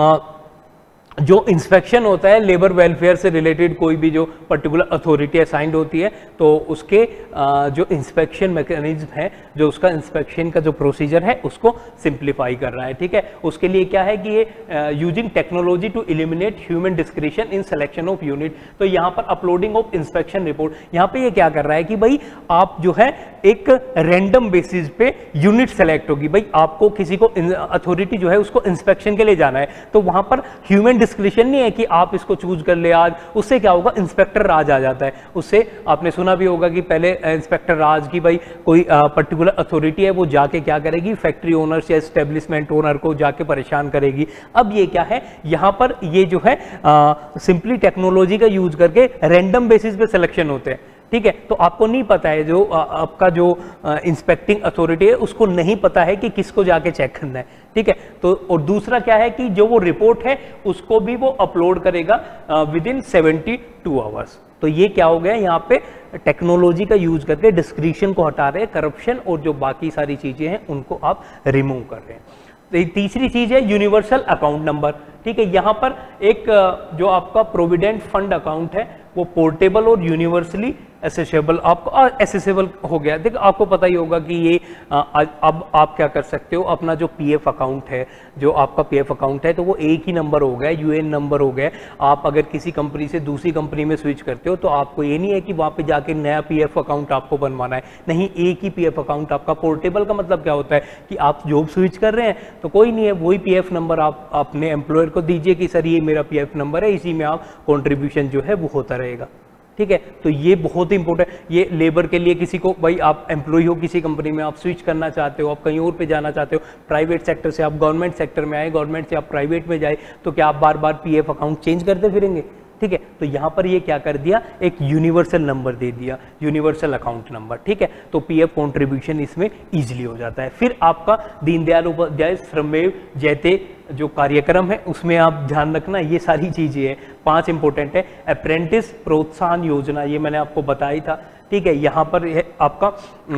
जो इंस्पेक्शन होता है लेबर वेलफेयर से रिलेटेड, कोई भी जो पर्टिकुलर अथॉरिटी असाइंड होती है तो उसके जो इंस्पेक्शन मैकेनिज्म है, जो उसका इंस्पेक्शन का जो प्रोसीजर है उसको सिंप्लीफाई कर रहा है। ठीक है, उसके लिए क्या है कि ये using technology to eliminate human discretion in selection of unit. तो यहाँ पर अपलोडिंग ऑफ इंस्पेक्शन रिपोर्ट, यहाँ पे ये क्या कर रहा है कि भाई आप जो है एक रैंडम बेसिस पे यूनिट सेलेक्ट होगी। भाई आपको किसी को अथॉरिटी जो है उसको इंस्पेक्शन के लिए जाना है, तो वहां पर ह्यूमन डिस्क्रिशन नहीं है कि आप इसको चूज कर ले आज। उससे क्या होगा, इंस्पेक्टर राज आ जाता है। उससे आपने सुना भी होगा कि पहले इंस्पेक्टर राज की भाई कोई पर्टिकुलर अथॉरिटी है वो जाके क्या करेगी, फैक्ट्री ओनर्स या एस्टेब्लिशमेंट ओनर को जाके परेशान करेगी। अब ये क्या है, यहां पर ये जो है सिंपली टेक्नोलॉजी का यूज करके रैंडम बेसिस पे सिलेक्शन होते हैं। ठीक है, तो आपको नहीं पता है, जो आ, आपका जो इंस्पेक्टिंग अथॉरिटी है उसको नहीं पता है कि किसको जाके चेक करना है। ठीक है, तो और दूसरा क्या है कि जो वो रिपोर्ट है उसको भी वो अपलोड करेगा within seventy two hours. तो ये क्या हो गया, यहाँ पे टेक्नोलॉजी का यूज करके डिस्क्रिशन को हटा रहे हैं, करप्शन और जो बाकी सारी चीजें हैं उनको आप रिमूव कर रहे हैं। तो तीसरी चीज है यूनिवर्सल अकाउंट नंबर। ठीक है, यहाँ पर एक जो आपका प्रोविडेंट फंड अकाउंट है वो पोर्टेबल और यूनिवर्सली एसेसेबल, आपको एसेसेबल हो गया। देखो आपको पता ही होगा कि ये आ, अब आप क्या कर सकते हो, अपना जो पीएफ अकाउंट है, जो आपका पीएफ अकाउंट है तो वो एक ही नंबर हो गया, यूएन नंबर हो गया। आप अगर किसी कंपनी से दूसरी कंपनी में स्विच करते हो तो आपको ये नहीं है कि वहाँ पे जाके नया पीएफ अकाउंट आपको बनवाना है, नहीं, एक ही पीएफ अकाउंट आपका। पोर्टेबल का मतलब क्या होता है कि आप जॉब स्विच कर रहे हैं तो कोई नहीं है, वही पीएफ नंबर आप अपने एम्प्लॉयर को दीजिए कि सर ये मेरा पीएफ नंबर है, इसी में आप कॉन्ट्रीब्यूशन जो है वो होता रहेगा। ठीक है, तो ये बहुत ही इंपॉर्टेंट, ये लेबर के लिए, किसी को भाई आप एम्प्लॉय हो किसी कंपनी में, आप स्विच करना चाहते हो, आप कहीं और पे जाना चाहते हो, प्राइवेट सेक्टर से आप गवर्नमेंट सेक्टर में आए, गवर्नमेंट से आप प्राइवेट में जाए, तो क्या आप बार बार पीएफ अकाउंट चेंज करते फिरेंगे? ठीक है, तो यहां पर ये क्या कर दिया, एक यूनिवर्सल नंबर दे दिया, यूनिवर्सल अकाउंट नंबर। ठीक है, तो पीएफ कंट्रीब्यूशन इसमें इजीली हो जाता है। फिर आपका दीनदयाल उपाध्याय श्रममेव जयते जो कार्यक्रम है उसमें आप ध्यान रखना, ये सारी चीजें हैं, पांच इंपॉर्टेंट है। अप्रेंटिस प्रोत्साहन योजना, ये मैंने आपको बताई था। ठीक है, यहाँ पर है आपका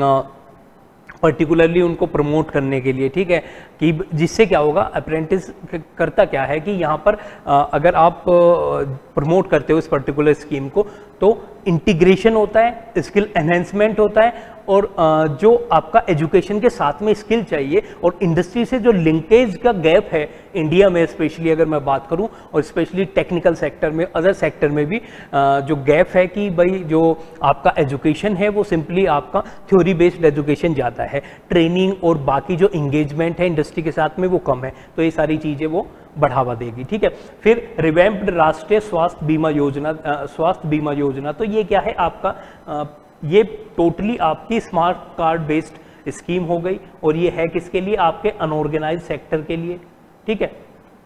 पर्टिकुलरली उनको प्रमोट करने के लिए। ठीक है, कि जिससे क्या होगा, अप्रेंटिस करता क्या है कि यहाँ पर अगर आप प्रमोट करते हो इस पर्टिकुलर स्कीम को तो इंटीग्रेशन होता है, स्किल एनहेंसमेंट होता है, और जो आपका एजुकेशन के साथ में स्किल चाहिए और इंडस्ट्री से जो लिंकेज का गैप है इंडिया में, स्पेशली अगर मैं बात करूं, और स्पेशली टेक्निकल सेक्टर में, अदर सेक्टर में भी जो गैप है कि भाई जो आपका एजुकेशन है वो सिंपली आपका थ्योरी बेस्ड एजुकेशन ज़्यादा है, ट्रेनिंग और बाकी जो इंगेजमेंट है इंडस्ट्री के साथ में वो कम है, तो ये सारी चीज़ें वो बढ़ावा देगी। ठीक है, फिर रिवैम्प्ड राष्ट्रीय स्वास्थ्य बीमा योजना, स्वास्थ्य बीमा योजना, तो ये क्या है आपका, आ, ये टोटली आपकी स्मार्ट कार्ड बेस्ड स्कीम हो गई, और ये है किसके लिए, आपके अनऑर्गेनाइज्ड सेक्टर के लिए। ठीक है,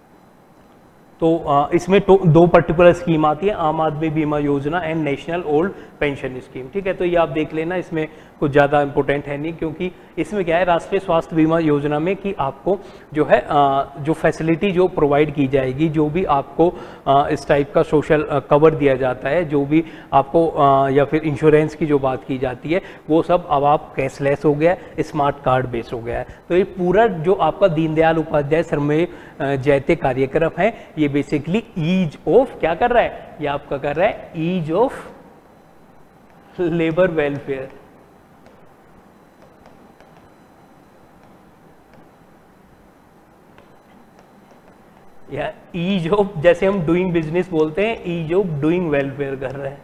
तो आ, इसमें तो दो पर्टिकुलर स्कीम आती है, आम Aadmi Bima Yojana and national old pension scheme. ठीक है, तो ये आप देख लेना, इसमें कुछ ज़्यादा इंपॉर्टेंट है नहीं, क्योंकि इसमें क्या है, राष्ट्रीय स्वास्थ्य बीमा योजना में कि आपको जो है आ, जो फैसिलिटी जो प्रोवाइड की जाएगी, जो भी आपको आ, इस टाइप का सोशल कवर दिया जाता है, जो भी आपको आ, या फिर इंश्योरेंस की जो बात की जाती है, वो सब अब आप कैशलेस हो गया, स्मार्ट कार्ड बेस हो गया है। तो ये पूरा जो आपका दीनदयाल उपाध्याय श्रममेव जयते कार्यक्रम है, ये बेसिकली ईज ऑफ क्या कर रहा है, ये आपका कर रहा है ईज ऑफ लेबर वेलफेयर। या ईज ऑफ, जैसे हम डूइंग बिजनेस बोलते हैं, ईज ऑफ डूइंग वेलफेयर कर रहे हैं।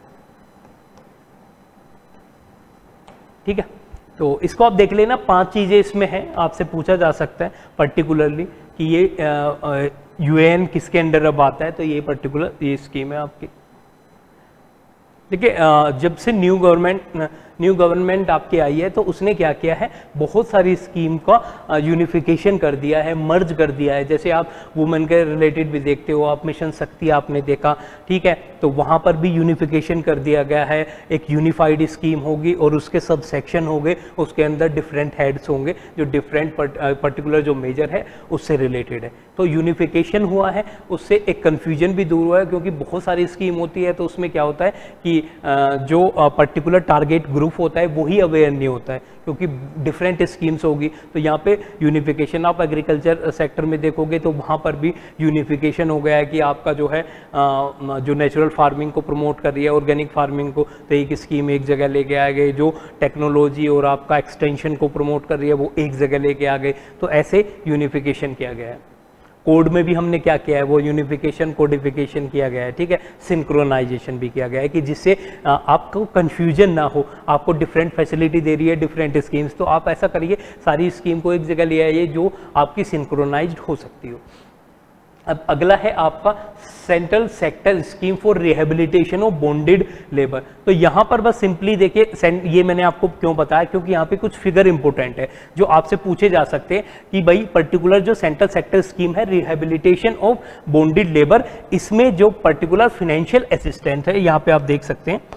ठीक है, तो इसको आप देख लेना, पांच चीजें इसमें हैं, आपसे पूछा जा सकता है पर्टिकुलरली कि ये यूएएन किसके अंडर अब आता है, तो ये पर्टिकुलर ये स्कीम है आपकी। देखिए, जब से न्यू गवर्नमेंट न्यू गवर्नमेंट आपकी आई है तो उसने क्या किया है, बहुत सारी स्कीम का यूनिफिकेशन कर दिया है, मर्ज कर दिया है। जैसे आप वुमेन के रिलेटेड भी देखते हो, आप मिशन शक्ति आपने देखा, ठीक है, तो वहाँ पर भी यूनिफिकेशन कर दिया गया है, एक यूनिफाइड स्कीम होगी और उसके सब सेक्शन होंगे, उसके अंदर डिफरेंट हेड्स होंगे जो डिफरेंट पर्टिकुलर जो मेजर है उससे रिलेटेड है। तो यूनिफिकेशन हुआ है, उससे एक कन्फ्यूजन भी दूर हुआ है, क्योंकि बहुत सारी स्कीम होती है तो उसमें क्या होता है कि जो पर्टिकुलर टारगेट ग्रुप प्रूफ होता है वही अवेयर नहीं होता है, क्योंकि डिफरेंट स्कीम्स होगी। तो यहाँ पे यूनिफिकेशन आप एग्रीकल्चर सेक्टर में देखोगे तो वहाँ पर भी यूनिफिकेशन हो गया है कि आपका जो है आ, जो नेचुरल फार्मिंग को प्रमोट कर रही है, ऑर्गेनिक फार्मिंग को, तो एक स्कीम एक जगह लेके आ गए, जो टेक्नोलॉजी और आपका एक्सटेंशन को प्रमोट कर रही है वो एक जगह लेके आ गए। तो ऐसे यूनिफिकेशन किया गया है। कोड में भी हमने क्या किया है, वो यूनिफिकेशन कोडिफिकेशन किया गया है, ठीक है। सिंक्रोनाइजेशन भी किया गया है कि जिससे आपको कंफ्यूजन ना हो। आपको डिफरेंट फैसिलिटी दे रही है डिफरेंट स्कीम्स, तो आप ऐसा करिए सारी स्कीम को एक जगह ले आइए जो आपकी सिंक्रोनाइज्ड हो सकती हो। अब अगला है आपका central sector scheme for rehabilitation of bonded labour. तो यहाँ पर बस सिंपली देखिए, ये मैंने आपको क्यों बताया, क्योंकि यहाँ पे कुछ फिगर इंपॉर्टेंट है जो आपसे पूछे जा सकते हैं कि भाई पर्टिकुलर जो सेंट्रल सेक्टर स्कीम है रिहेबिलिटेशन ऑफ बॉन्डेड लेबर, इसमें जो पर्टिकुलर फाइनेंशियल असिस्टेंट है, यहाँ पे आप देख सकते हैं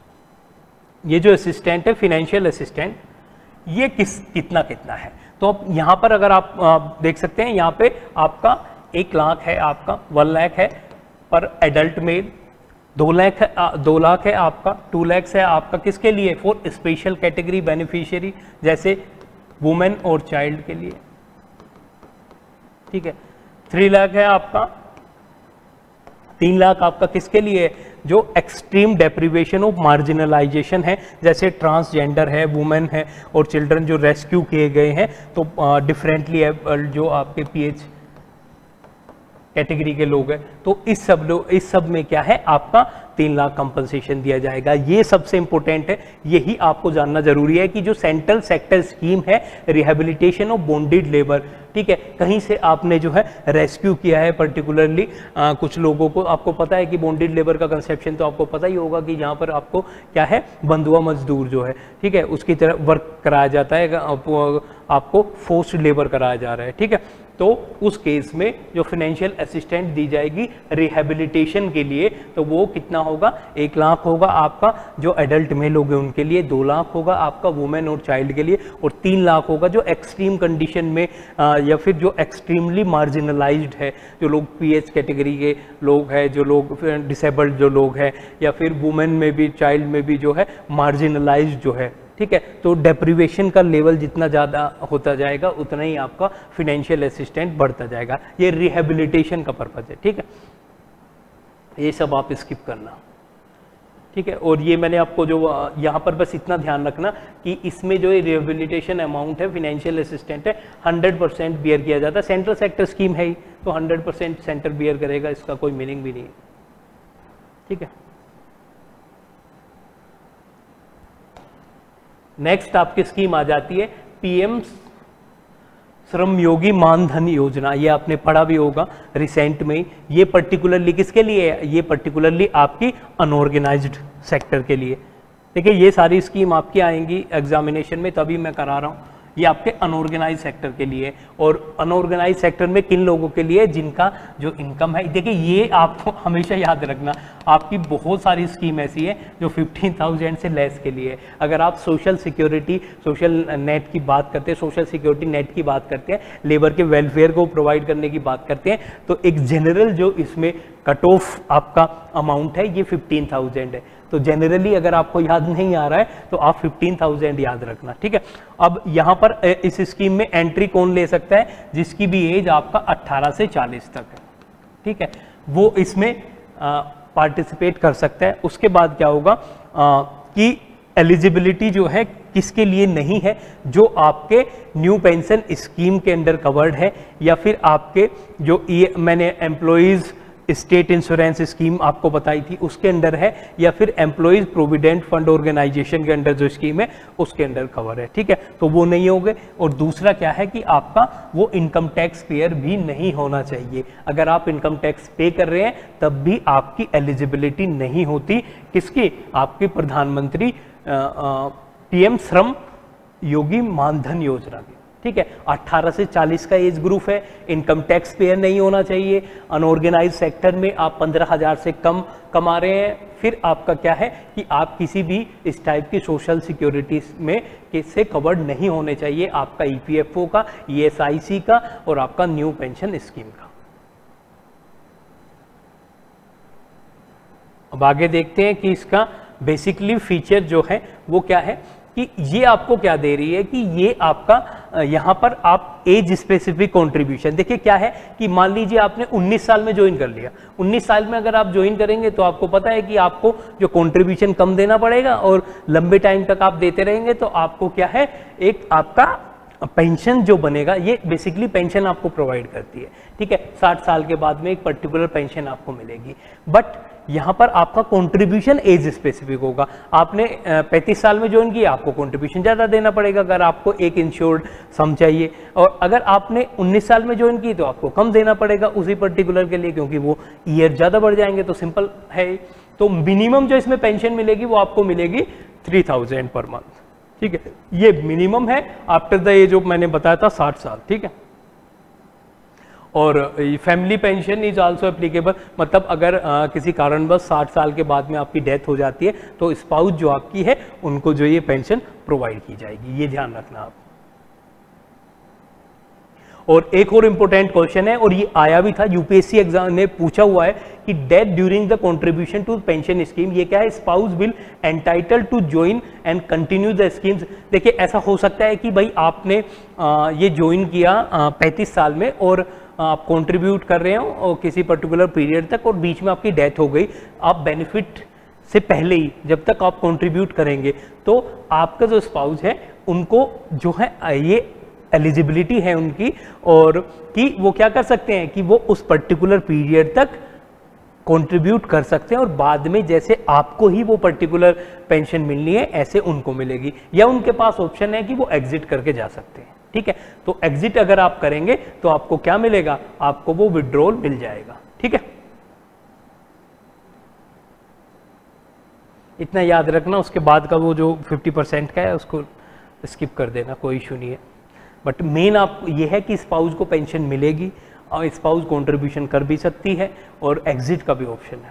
ये जो असिस्टेंट है फाइनेंशियल असिस्टेंट, ये किस कितना कितना है। तो अब यहाँ पर अगर आप, आप देख सकते हैं यहाँ पे आपका एक लाख है, आपका वन लाख है पर एडल्ट में, दो लाख है, दो लाख है आपका, टू लैक्स है आपका किसके लिए, फॉर स्पेशल कैटेगरी बेनिफिशियरी जैसे वुमेन और चाइल्ड के लिए, ठीक है। थ्री लाख है आपका, तीन लाख आपका किसके लिए, जो एक्सट्रीम डेप्रिवेशन ऑफ मार्जिनलाइजेशन है, जैसे ट्रांसजेंडर है, वुमेन है और चिल्ड्रन जो रेस्क्यू किए गए हैं, तो डिफरेंटली जो आपके पीएच कैटेगरी के लोग हैं, तो इस सब लोग इस सब में क्या है आपका तीन लाख कंपनसेशन दिया जाएगा। ये सबसे इंपॉर्टेंट है, यही आपको जानना जरूरी है कि जो सेंट्रल सेक्टर स्कीम है रिहेबिलिटेशन ऑफ बॉन्डेड लेबर, ठीक है, कहीं से आपने जो है रेस्क्यू किया है पर्टिकुलरली कुछ लोगों को। आपको पता है कि बॉन्डेड लेबर का कंसेप्शन तो आपको पता ही होगा कि यहाँ पर आपको क्या है, बंधुआ मजदूर जो है, ठीक है, उसकी तरह वर्क कराया जाता है, आपको, आपको फोर्स्ड लेबर कराया जा रहा है, ठीक है। तो उस केस में जो फाइनेंशियल असिस्टेंट दी जाएगी रिहेबिलिटेशन के लिए, तो वो कितना होगा, एक लाख होगा आपका जो एडल्ट मेल होंगे उनके लिए, दो लाख होगा आपका वुमेन और चाइल्ड के लिए, और तीन लाख होगा जो एक्सट्रीम कंडीशन में आ, या फिर जो एक्सट्रीमली मार्जिनलाइज्ड है, जो लोग पीएच कैटेगरी के लोग हैं, जो लोग डिसेबल्ड जो लोग हैं, या फिर वुमेन में भी चाइल्ड में भी जो है मार्जिनलाइज्ड जो है, ठीक है। तो डेप्रिवेशन का लेवल जितना ज़्यादा होता जाएगा उतना ही आपका फाइनेंशियल असिस्टेंट बढ़ता जाएगा। ये रिहेबिलिटेशन का पर्पज है, ठीक है। ये सब आप स्किप करना, ठीक है। और ये मैंने आपको जो यहाँ पर बस इतना ध्यान रखना कि इसमें जो रिहेबिलिटेशन अमाउंट है फाइनेंशियल असिस्टेंट है हंड्रेड परसेंट बियर किया जाता है। सेंट्रल सेक्टर स्कीम है ही तो हंड्रेड परसेंट सेंटर बियर करेगा, इसका कोई मीनिंग भी नहीं है, ठीक है। नेक्स्ट आपकी स्कीम आ जाती है पीएम श्रम योगी मानधन योजना। ये आपने पढ़ा भी होगा रिसेंट में। ये पर्टिकुलरली किसके लिए है, ये पर्टिकुलरली आपकी अनऑर्गेनाइज्ड सेक्टर के लिए। देखिए ये सारी स्कीम आपकी आएंगी एग्जामिनेशन में, तभी मैं करा रहा हूँ। ये आपके अनऑर्गेनाइज सेक्टर के लिए, और अनऑर्गेनाइज सेक्टर में किन लोगों के लिए, जिनका जो इनकम है। देखिए ये आपको हमेशा याद रखना, आपकी बहुत सारी स्कीम ऐसी है जो फिफ्टीन थाउजेंड से लेस के लिए है। अगर आप सोशल सिक्योरिटी, सोशल नेट की बात करते हैं, सोशल सिक्योरिटी नेट की बात करते हैं, लेबर के वेलफेयर को प्रोवाइड करने की बात करते हैं, तो एक जनरल जो इसमें कट ऑफ आपका अमाउंट है ये फिफ्टीन थाउजेंड है। तो जनरली अगर आपको याद नहीं आ रहा है तो आप फिफ्टीन थाउजेंड याद रखना, ठीक है। अब यहाँ पर इस स्कीम में एंट्री कौन ले सकता है, जिसकी भी एज आपका अट्ठारह से चालीस तक है, ठीक है, वो इसमें पार्टिसिपेट कर सकता है। उसके बाद क्या होगा आ, कि एलिजिबिलिटी जो है किसके लिए नहीं है, जो आपके न्यू पेंशन स्कीम के अंडर कवर्ड है, या फिर आपके जो ये मैंने एम्प्लॉइज स्टेट इंश्योरेंस स्कीम आपको बताई थी उसके अंडर है, या फिर एम्प्लॉइज प्रोविडेंट फंड ऑर्गेनाइजेशन के अंडर जो स्कीम है उसके अंडर कवर है, ठीक है। तो वो नहीं होंगे। और दूसरा क्या है कि आपका वो इनकम टैक्स पेयर भी नहीं होना चाहिए। अगर आप इनकम टैक्स पे कर रहे हैं तब भी आपकी एलिजिबिलिटी नहीं होती, किसकी, आपकी प्रधानमंत्री पीएम श्रम योगी मानधन योजना की, ठीक है। अट्ठारह से चालीस का एज ग्रुप है, इनकम टैक्स पेयर नहीं होना चाहिए, अनऑर्गेनाइज सेक्टर में आप पंद्रह हजार से कम कमा रहे हैं, फिर आपका क्या है कि आप किसी भी इस टाइप की सोशल सिक्योरिटी में से कवर्ड नहीं होने चाहिए, आपका ईपीएफओ का, ईएसआईसी का और आपका न्यू पेंशन स्कीम का। अब आगे देखते हैं कि इसका बेसिकली फीचर जो है वो क्या है कि ये आपको क्या दे रही है कि ये आपका यहाँ पर आप एज स्पेसिफिक कंट्रीब्यूशन, देखिए क्या है कि मान लीजिए आपने उन्नीस साल में ज्वाइन कर लिया, उन्नीस साल में अगर आप ज्वाइन करेंगे तो आपको पता है कि आपको जो कंट्रीब्यूशन कम देना पड़ेगा और लंबे टाइम तक आप देते रहेंगे तो आपको क्या है एक आपका पेंशन जो बनेगा, ये बेसिकली पेंशन आपको प्रोवाइड करती है, ठीक है। साठ साल के बाद में एक पर्टिकुलर पेंशन आपको मिलेगी, बट यहाँ पर आपका कंट्रीब्यूशन एज स्पेसिफिक होगा। आपने पैंतीस साल में ज्वाइन किया, आपको कंट्रीब्यूशन ज़्यादा देना पड़ेगा अगर आपको एक इंश्योर्ड सम चाहिए, और अगर आपने उन्नीस साल में ज्वाइन की तो आपको कम देना पड़ेगा उसी पर्टिकुलर के लिए, क्योंकि वो ईयर ज़्यादा बढ़ जाएंगे, तो सिंपल है। तो मिनिमम जो इसमें पेंशन मिलेगी वो आपको मिलेगी थ्री थाउजेंड पर मंथ, ठीक है। ये मिनिमम है आफ्टर द एज ऑफ मैंने बताया था साठ साल, ठीक है। और family pension is also applicable, मतलब अगर आ, किसी कारणवश साठ साल के बाद में आपकी डेथ हो जाती है तो स्पाउस जो आपकी है उनको जो ये पेंशन प्रोवाइड की जाएगी, ये ध्यान रखना आप। और एक और इंपॉर्टेंट क्वेश्चन है, और ये आया भी था यूपीएससी एग्जाम ने पूछा हुआ है कि death during the contribution to pension scheme, ये क्या है, spouse will entitle to join and continue the schemes. देखिए ऐसा हो सकता है कि भाई आपने आ, ये ज्वाइन किया पैंतीस साल में और आप कंट्रीब्यूट कर रहे हो और किसी पर्टिकुलर पीरियड तक, और बीच में आपकी डेथ हो गई, आप बेनिफिट से पहले ही जब तक आप कंट्रीब्यूट करेंगे तो आपका जो स्पाउस है उनको जो है ये एलिजिबिलिटी है उनकी, और कि वो क्या कर सकते हैं कि वो उस पर्टिकुलर पीरियड तक कंट्रीब्यूट कर सकते हैं, और बाद में जैसे आपको ही वो पर्टिकुलर पेंशन मिलनी है ऐसे उनको मिलेगी, या उनके पास ऑप्शन है कि वो एग्जिट करके जा सकते हैं, ठीक है। तो एग्जिट अगर आप करेंगे तो आपको क्या मिलेगा, आपको वो विड्रॉल मिल जाएगा, ठीक है। इतना याद रखना, उसके बाद का वो जो फिफ्टी परसेंट का है उसको स्किप कर देना, कोई इशू नहीं है। बट मेन आप ये है कि स्पाउस को पेंशन मिलेगी और स्पाउस कंट्रीब्यूशन कर भी सकती है, और एग्जिट का भी ऑप्शन है।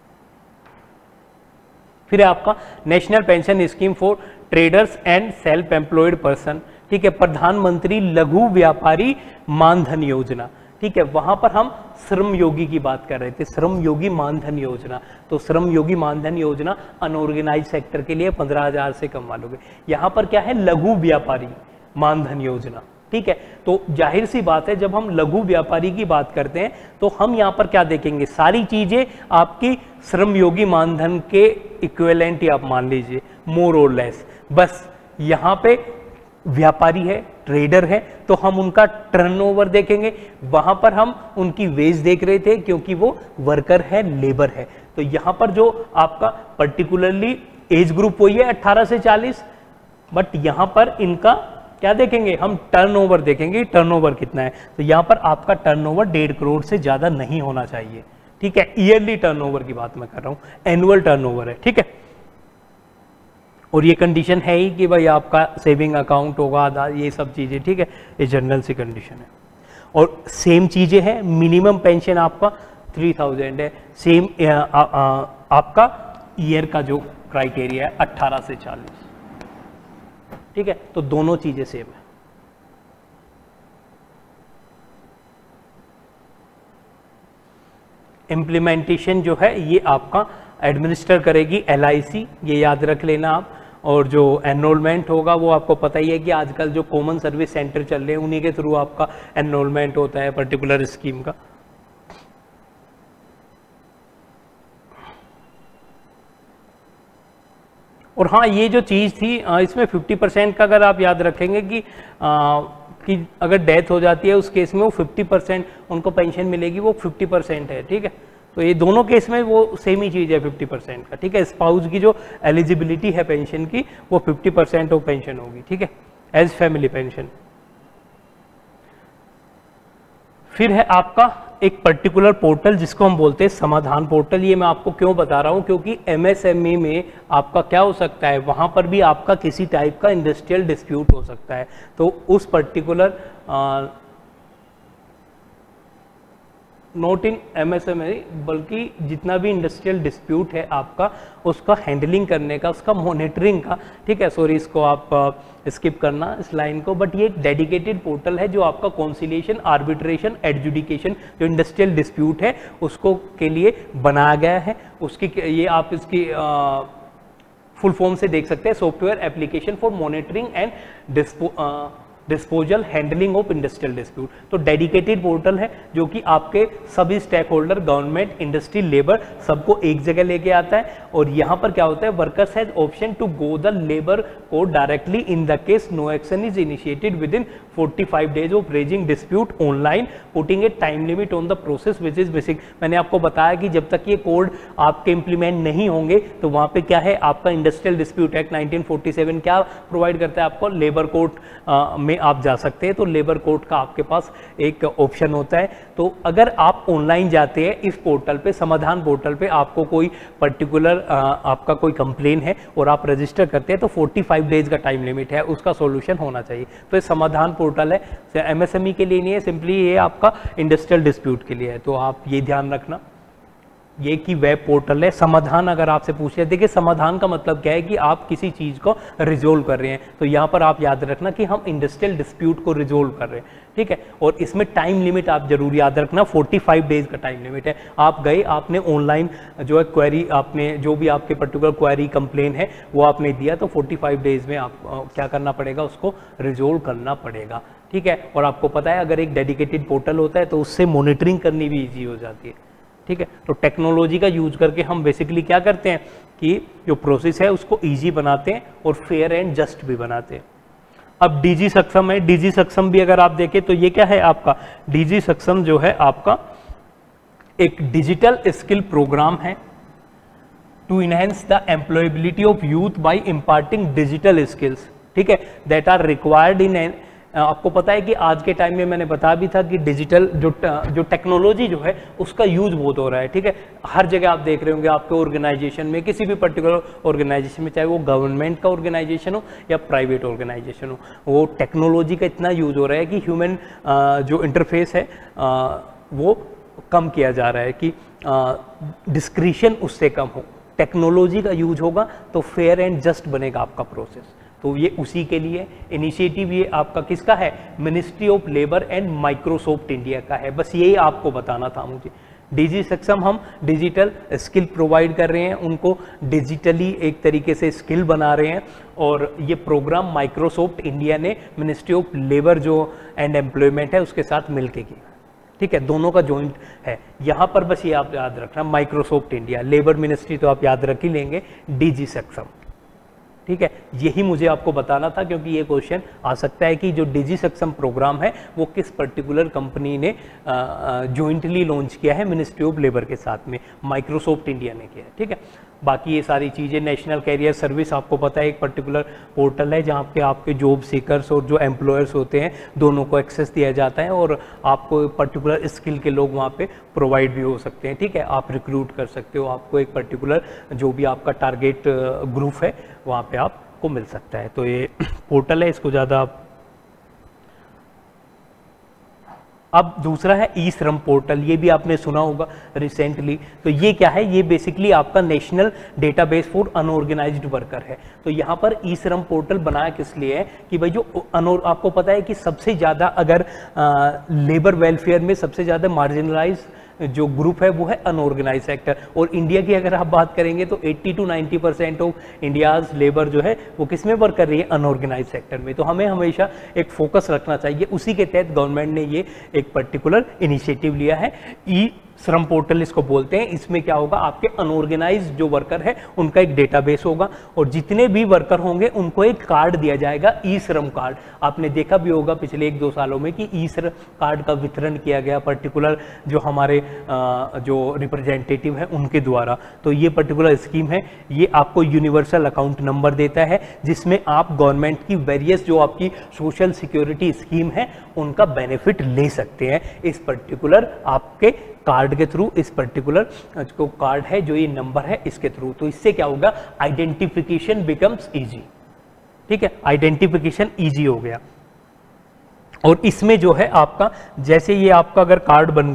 फिर है आपका national pension scheme for traders and self employed person, ठीक है। प्रधानमंत्री लघु व्यापारी मानधन योजना, ठीक है। वहां पर हम श्रम योगी की बात कर रहे थे, श्रम योगी मानधन योजना। तो श्रम योगी मानधन योजना अनऑर्गेनाइज सेक्टर के लिए पंद्रह हजार से कम वालों के, यहाँ पर क्या है लघु व्यापारी मानधन योजना, ठीक है। तो जाहिर सी बात है जब हम लघु व्यापारी की बात करते हैं तो हम यहाँ पर क्या देखेंगे, सारी चीजें आपकी श्रम योगी मानधन के इक्विवेलेंट ही आप मान लीजिए, मोर और लेस। बस यहाँ पे व्यापारी है, ट्रेडर है, तो हम उनका टर्नओवर देखेंगे, वहां पर हम उनकी वेज देख रहे थे क्योंकि वो वर्कर है, लेबर है। तो यहाँ पर जो आपका पर्टिकुलरली एज ग्रुप वही है अठारह से चालीस, बट यहाँ पर इनका क्या देखेंगे, हम टर्नओवर देखेंगे, टर्नओवर कितना है। तो यहाँ पर आपका टर्नओवर डेढ़ करोड़ से ज्यादा नहीं होना चाहिए, ठीक है। ईयरली टर्नओवर की बात मैं कर रहा हूँ, एनुअल टर्नओवर है, ठीक है। और ये कंडीशन है ही कि भाई आपका सेविंग अकाउंट होगा, आधार, ये सब चीजें, ठीक है। ये जनरल सी कंडीशन है। और सेम चीजें हैं, मिनिमम पेंशन आपका थ्री थाउजेंड है, सेम आपका ईयर का जो क्राइटेरिया है अट्ठारह से चालीस, ठीक है। तो दोनों चीजें सेम है। इम्प्लीमेंटेशन जो है ये आपका एडमिनिस्टर करेगी एल आई सी, ये याद रख लेना आप। और जो एनरोलमेंट होगा वो आपको पता ही है कि आजकल जो कॉमन सर्विस सेंटर चल रहे हैं उन्हीं के थ्रू आपका एनरोलमेंट होता है पर्टिकुलर स्कीम का। और हाँ, ये जो चीज़ थी इसमें फिफ्टी परसेंट का अगर आप याद रखेंगे कि आ, कि अगर डेथ हो जाती है उस केस में वो फिफ्टी परसेंट उनको पेंशन मिलेगी, वो फिफ्टी परसेंट है, ठीक है। तो ये दोनों केस में वो सेम ही चीज़ है फिफ्टी परसेंट का, ठीक है। स्पाउस की जो एलिजिबिलिटी है पेंशन की वो फिफ्टी परसेंट ऑफ पेंशन होगी, ठीक है, एज फैमिली पेंशन। फिर है आपका एक पर्टिकुलर पोर्टल जिसको हम बोलते हैं समाधान पोर्टल। ये मैं आपको क्यों बता रहा हूँ, क्योंकि एमएसएमई में आपका क्या हो सकता है, वहाँ पर भी आपका किसी टाइप का इंडस्ट्रियल डिस्प्यूट हो सकता है। तो उस पर्टिकुलर नॉट इन एमएसएमई बल्कि जितना भी इंडस्ट्रियल डिस्प्यूट है आपका, उसका हैंडलिंग करने का, उसका मॉनिटरिंग का, ठीक है। सॉरी, इसको आप स्किप करना इस लाइन को। बट ये एक डेडिकेटेड पोर्टल है जो आपका कॉन्सिलिएशन, आर्बिट्रेशन, एडजुडिकेशन, जो इंडस्ट्रियल डिस्प्यूट है उसको के लिए बनाया गया है। उसकी ये आप इसकी फुल फॉर्म से देख सकते हैं, software application for monitoring and dispo disposal handling of industrial dispute. तो डेडिकेटेड पोर्टल है जो कि आपके सभी stakeholder, government, industry, labour सबको एक जगह लेके आता है। और यहाँ पर क्या होता है, workers has option to go the labour code directly in the case no action is initiated within forty five days of raising dispute online, putting a time limit on the process which is basic. मैंने आपको बताया कि जब तक ये code आपके implement नहीं होंगे तो वहाँ पे क्या है, आपका industrial dispute act nineteen forty seven क्या प्रोवाइड करता है आपको, लेबर कोर्ट में आप जा सकते हैं। तो लेबर कोर्ट का आपके पास एक ऑप्शन होता है। तो अगर आप ऑनलाइन जाते हैं इस पोर्टल पे, समाधान पोर्टल पे, आपको कोई पर्टिकुलर आपका कोई कंप्लेन है और आप रजिस्टर करते हैं तो पैंतालीस डेज का टाइम लिमिट है, उसका सॉल्यूशन होना चाहिए। तो ये समाधान पोर्टल है, एमएसएमई के लिए नहीं है, सिंपली ये आपका इंडस्ट्रियल डिस्प्यूट के लिए है। तो आप ये ध्यान रखना, ये की वेब पोर्टल है। समाधान अगर आपसे पूछ रहे, देखिए समाधान का मतलब क्या है कि आप किसी चीज को रिजोल्व कर रहे हैं। तो यहाँ पर आप याद रखना कि हम इंडस्ट्रियल डिस्प्यूट को रिजोल्व कर रहे हैं, ठीक है। और इसमें टाइम लिमिट आप जरूर याद रखना, पैंतालीस डेज का टाइम लिमिट है। आप गए, आपने ऑनलाइन जो है क्वेरी, आपने जो भी आपके पर्टिकुलर क्वेरी कंप्लेन है वो आपने दिया, तो पैंतालीस डेज में आप क्या करना पड़ेगा, उसको रिजोल्व करना पड़ेगा, ठीक है। और आपको पता है अगर एक डेडिकेटेड पोर्टल होता है तो उससे मॉनिटरिंग करनी भी ईजी हो जाती है, ठीक है। तो टेक्नोलॉजी का यूज करके हम बेसिकली क्या करते हैं कि जो प्रोसेस है उसको इजी बनाते हैं और फेयर एंड जस्ट भी बनाते हैं। अब डीजी सक्षम है, डीजी सक्षम भी अगर आप देखें तो ये क्या है आपका, डीजी सक्षम जो है आपका एक डिजिटल स्किल प्रोग्राम है to enhance the employability of youth by imparting digital skills, ठीक है, दैट आर रिक्वायर्ड इन। आपको पता है कि आज के टाइम में मैंने बताया भी था कि डिजिटल जो जो टेक्नोलॉजी जो है उसका यूज बहुत हो रहा है, ठीक है। हर जगह आप देख रहे होंगे, आपके ऑर्गेनाइजेशन में, किसी भी पर्टिकुलर ऑर्गेनाइजेशन में, चाहे वो गवर्नमेंट का ऑर्गेनाइजेशन हो या प्राइवेट ऑर्गेनाइजेशन हो, वो टेक्नोलॉजी का इतना यूज हो रहा है कि ह्यूमन जो इंटरफेस है वो कम किया जा रहा है, कि डिस्क्रिशन उससे कम हो। टेक्नोलॉजी का यूज होगा तो फेयर एंड जस्ट बनेगा आपका प्रोसेस। तो ये उसी के लिए इनिशिएटिव ये आपका किसका है, ministry of labour and Microsoft India का है। बस यही आपको बताना था मुझे। डीजी सक्षम हम डिजिटल स्किल प्रोवाइड कर रहे हैं, उनको डिजिटली एक तरीके से स्किल बना रहे हैं। और ये प्रोग्राम माइक्रोसॉफ्ट इंडिया ने मिनिस्ट्री ऑफ लेबर जो एंड एम्प्लॉयमेंट है उसके साथ मिलकर किया, ठीक है, दोनों का जॉइंट है। यहाँ पर बस ये आप याद रखना, माइक्रोसॉफ्ट इंडिया, लेबर मिनिस्ट्री तो आप याद रख ही लेंगे, डीजी सक्षम, ठीक है। यही मुझे आपको बताना था क्योंकि ये क्वेश्चन आ सकता है कि जो डिजी सक्षम प्रोग्राम है वो किस पर्टिकुलर कंपनी ने जॉइंटली लॉन्च किया है मिनिस्ट्री ऑफ लेबर के साथ में, माइक्रोसॉफ्ट इंडिया ने किया है, ठीक है। बाकी ये सारी चीज़ें, नेशनल कैरियर सर्विस आपको पता है एक पर्टिकुलर पोर्टल है जहाँ पे आपके जॉब सीकर्स और जो एम्प्लॉयर्स होते हैं दोनों को एक्सेस दिया जाता है और आपको पर्टिकुलर स्किल के लोग वहाँ पे प्रोवाइड भी हो सकते हैं, ठीक है। आप रिक्रूट कर सकते हो, आपको एक पर्टिकुलर जो भी आपका टारगेट ग्रुप है वहाँ पे आपको मिल सकता है। तो ये पोर्टल है, इसको ज़्यादा आप। अब दूसरा है ई श्रम पोर्टल, ये भी आपने सुना होगा रिसेंटली। तो ये क्या है, ये बेसिकली आपका national database for unorganised worker है। तो यहाँ पर ई श्रम पोर्टल बनाया किस लिए है कि भाई जो अनोर आपको पता है कि सबसे ज़्यादा अगर आ, लेबर वेलफेयर में सबसे ज़्यादा मार्जिनलाइज जो ग्रुप है वो है अनऑर्गेनाइज सेक्टर। और इंडिया की अगर आप बात करेंगे तो अस्सी टू नब्बे परसेंट ऑफ इंडियाज लेबर जो है वो किस में वर्क कर रही है, अनऑर्गेनाइज सेक्टर में। तो हमें हमेशा एक फोकस रखना चाहिए। उसी के तहत गवर्नमेंट ने ये एक पर्टिकुलर इनिशिएटिव लिया है, ई श्रम पोर्टल इसको बोलते हैं। इसमें क्या होगा, आपके अनऑर्गेनाइज जो वर्कर है उनका एक डेटाबेस होगा और जितने भी वर्कर होंगे उनको एक कार्ड दिया जाएगा, ई श्रम कार्ड। आपने देखा भी होगा पिछले एक दो सालों में कि ई श्रम कार्ड का वितरण किया गया पर्टिकुलर जो हमारे आ, जो रिप्रेजेंटेटिव है उनके द्वारा। तो ये पर्टिकुलर स्कीम है, ये आपको यूनिवर्सल अकाउंट नंबर देता है जिसमें आप गवर्नमेंट की वेरियस जो आपकी सोशल सिक्योरिटी स्कीम है उनका बेनिफिट ले सकते हैं इस पर्टिकुलर आपके कार्ड के थ्रू। इस पर्टिकुलर जो कार्ड है, जो ये नंबर है, इसके थ्रू। तो इससे क्या होगा, आइडेंटिफिकेशन बिकम्स इजी, ठीक है, आइडेंटिफिकेशन इजी हो गया। और इसमें जो है आपका, जैसे ये आपका अगर कार्ड बन गया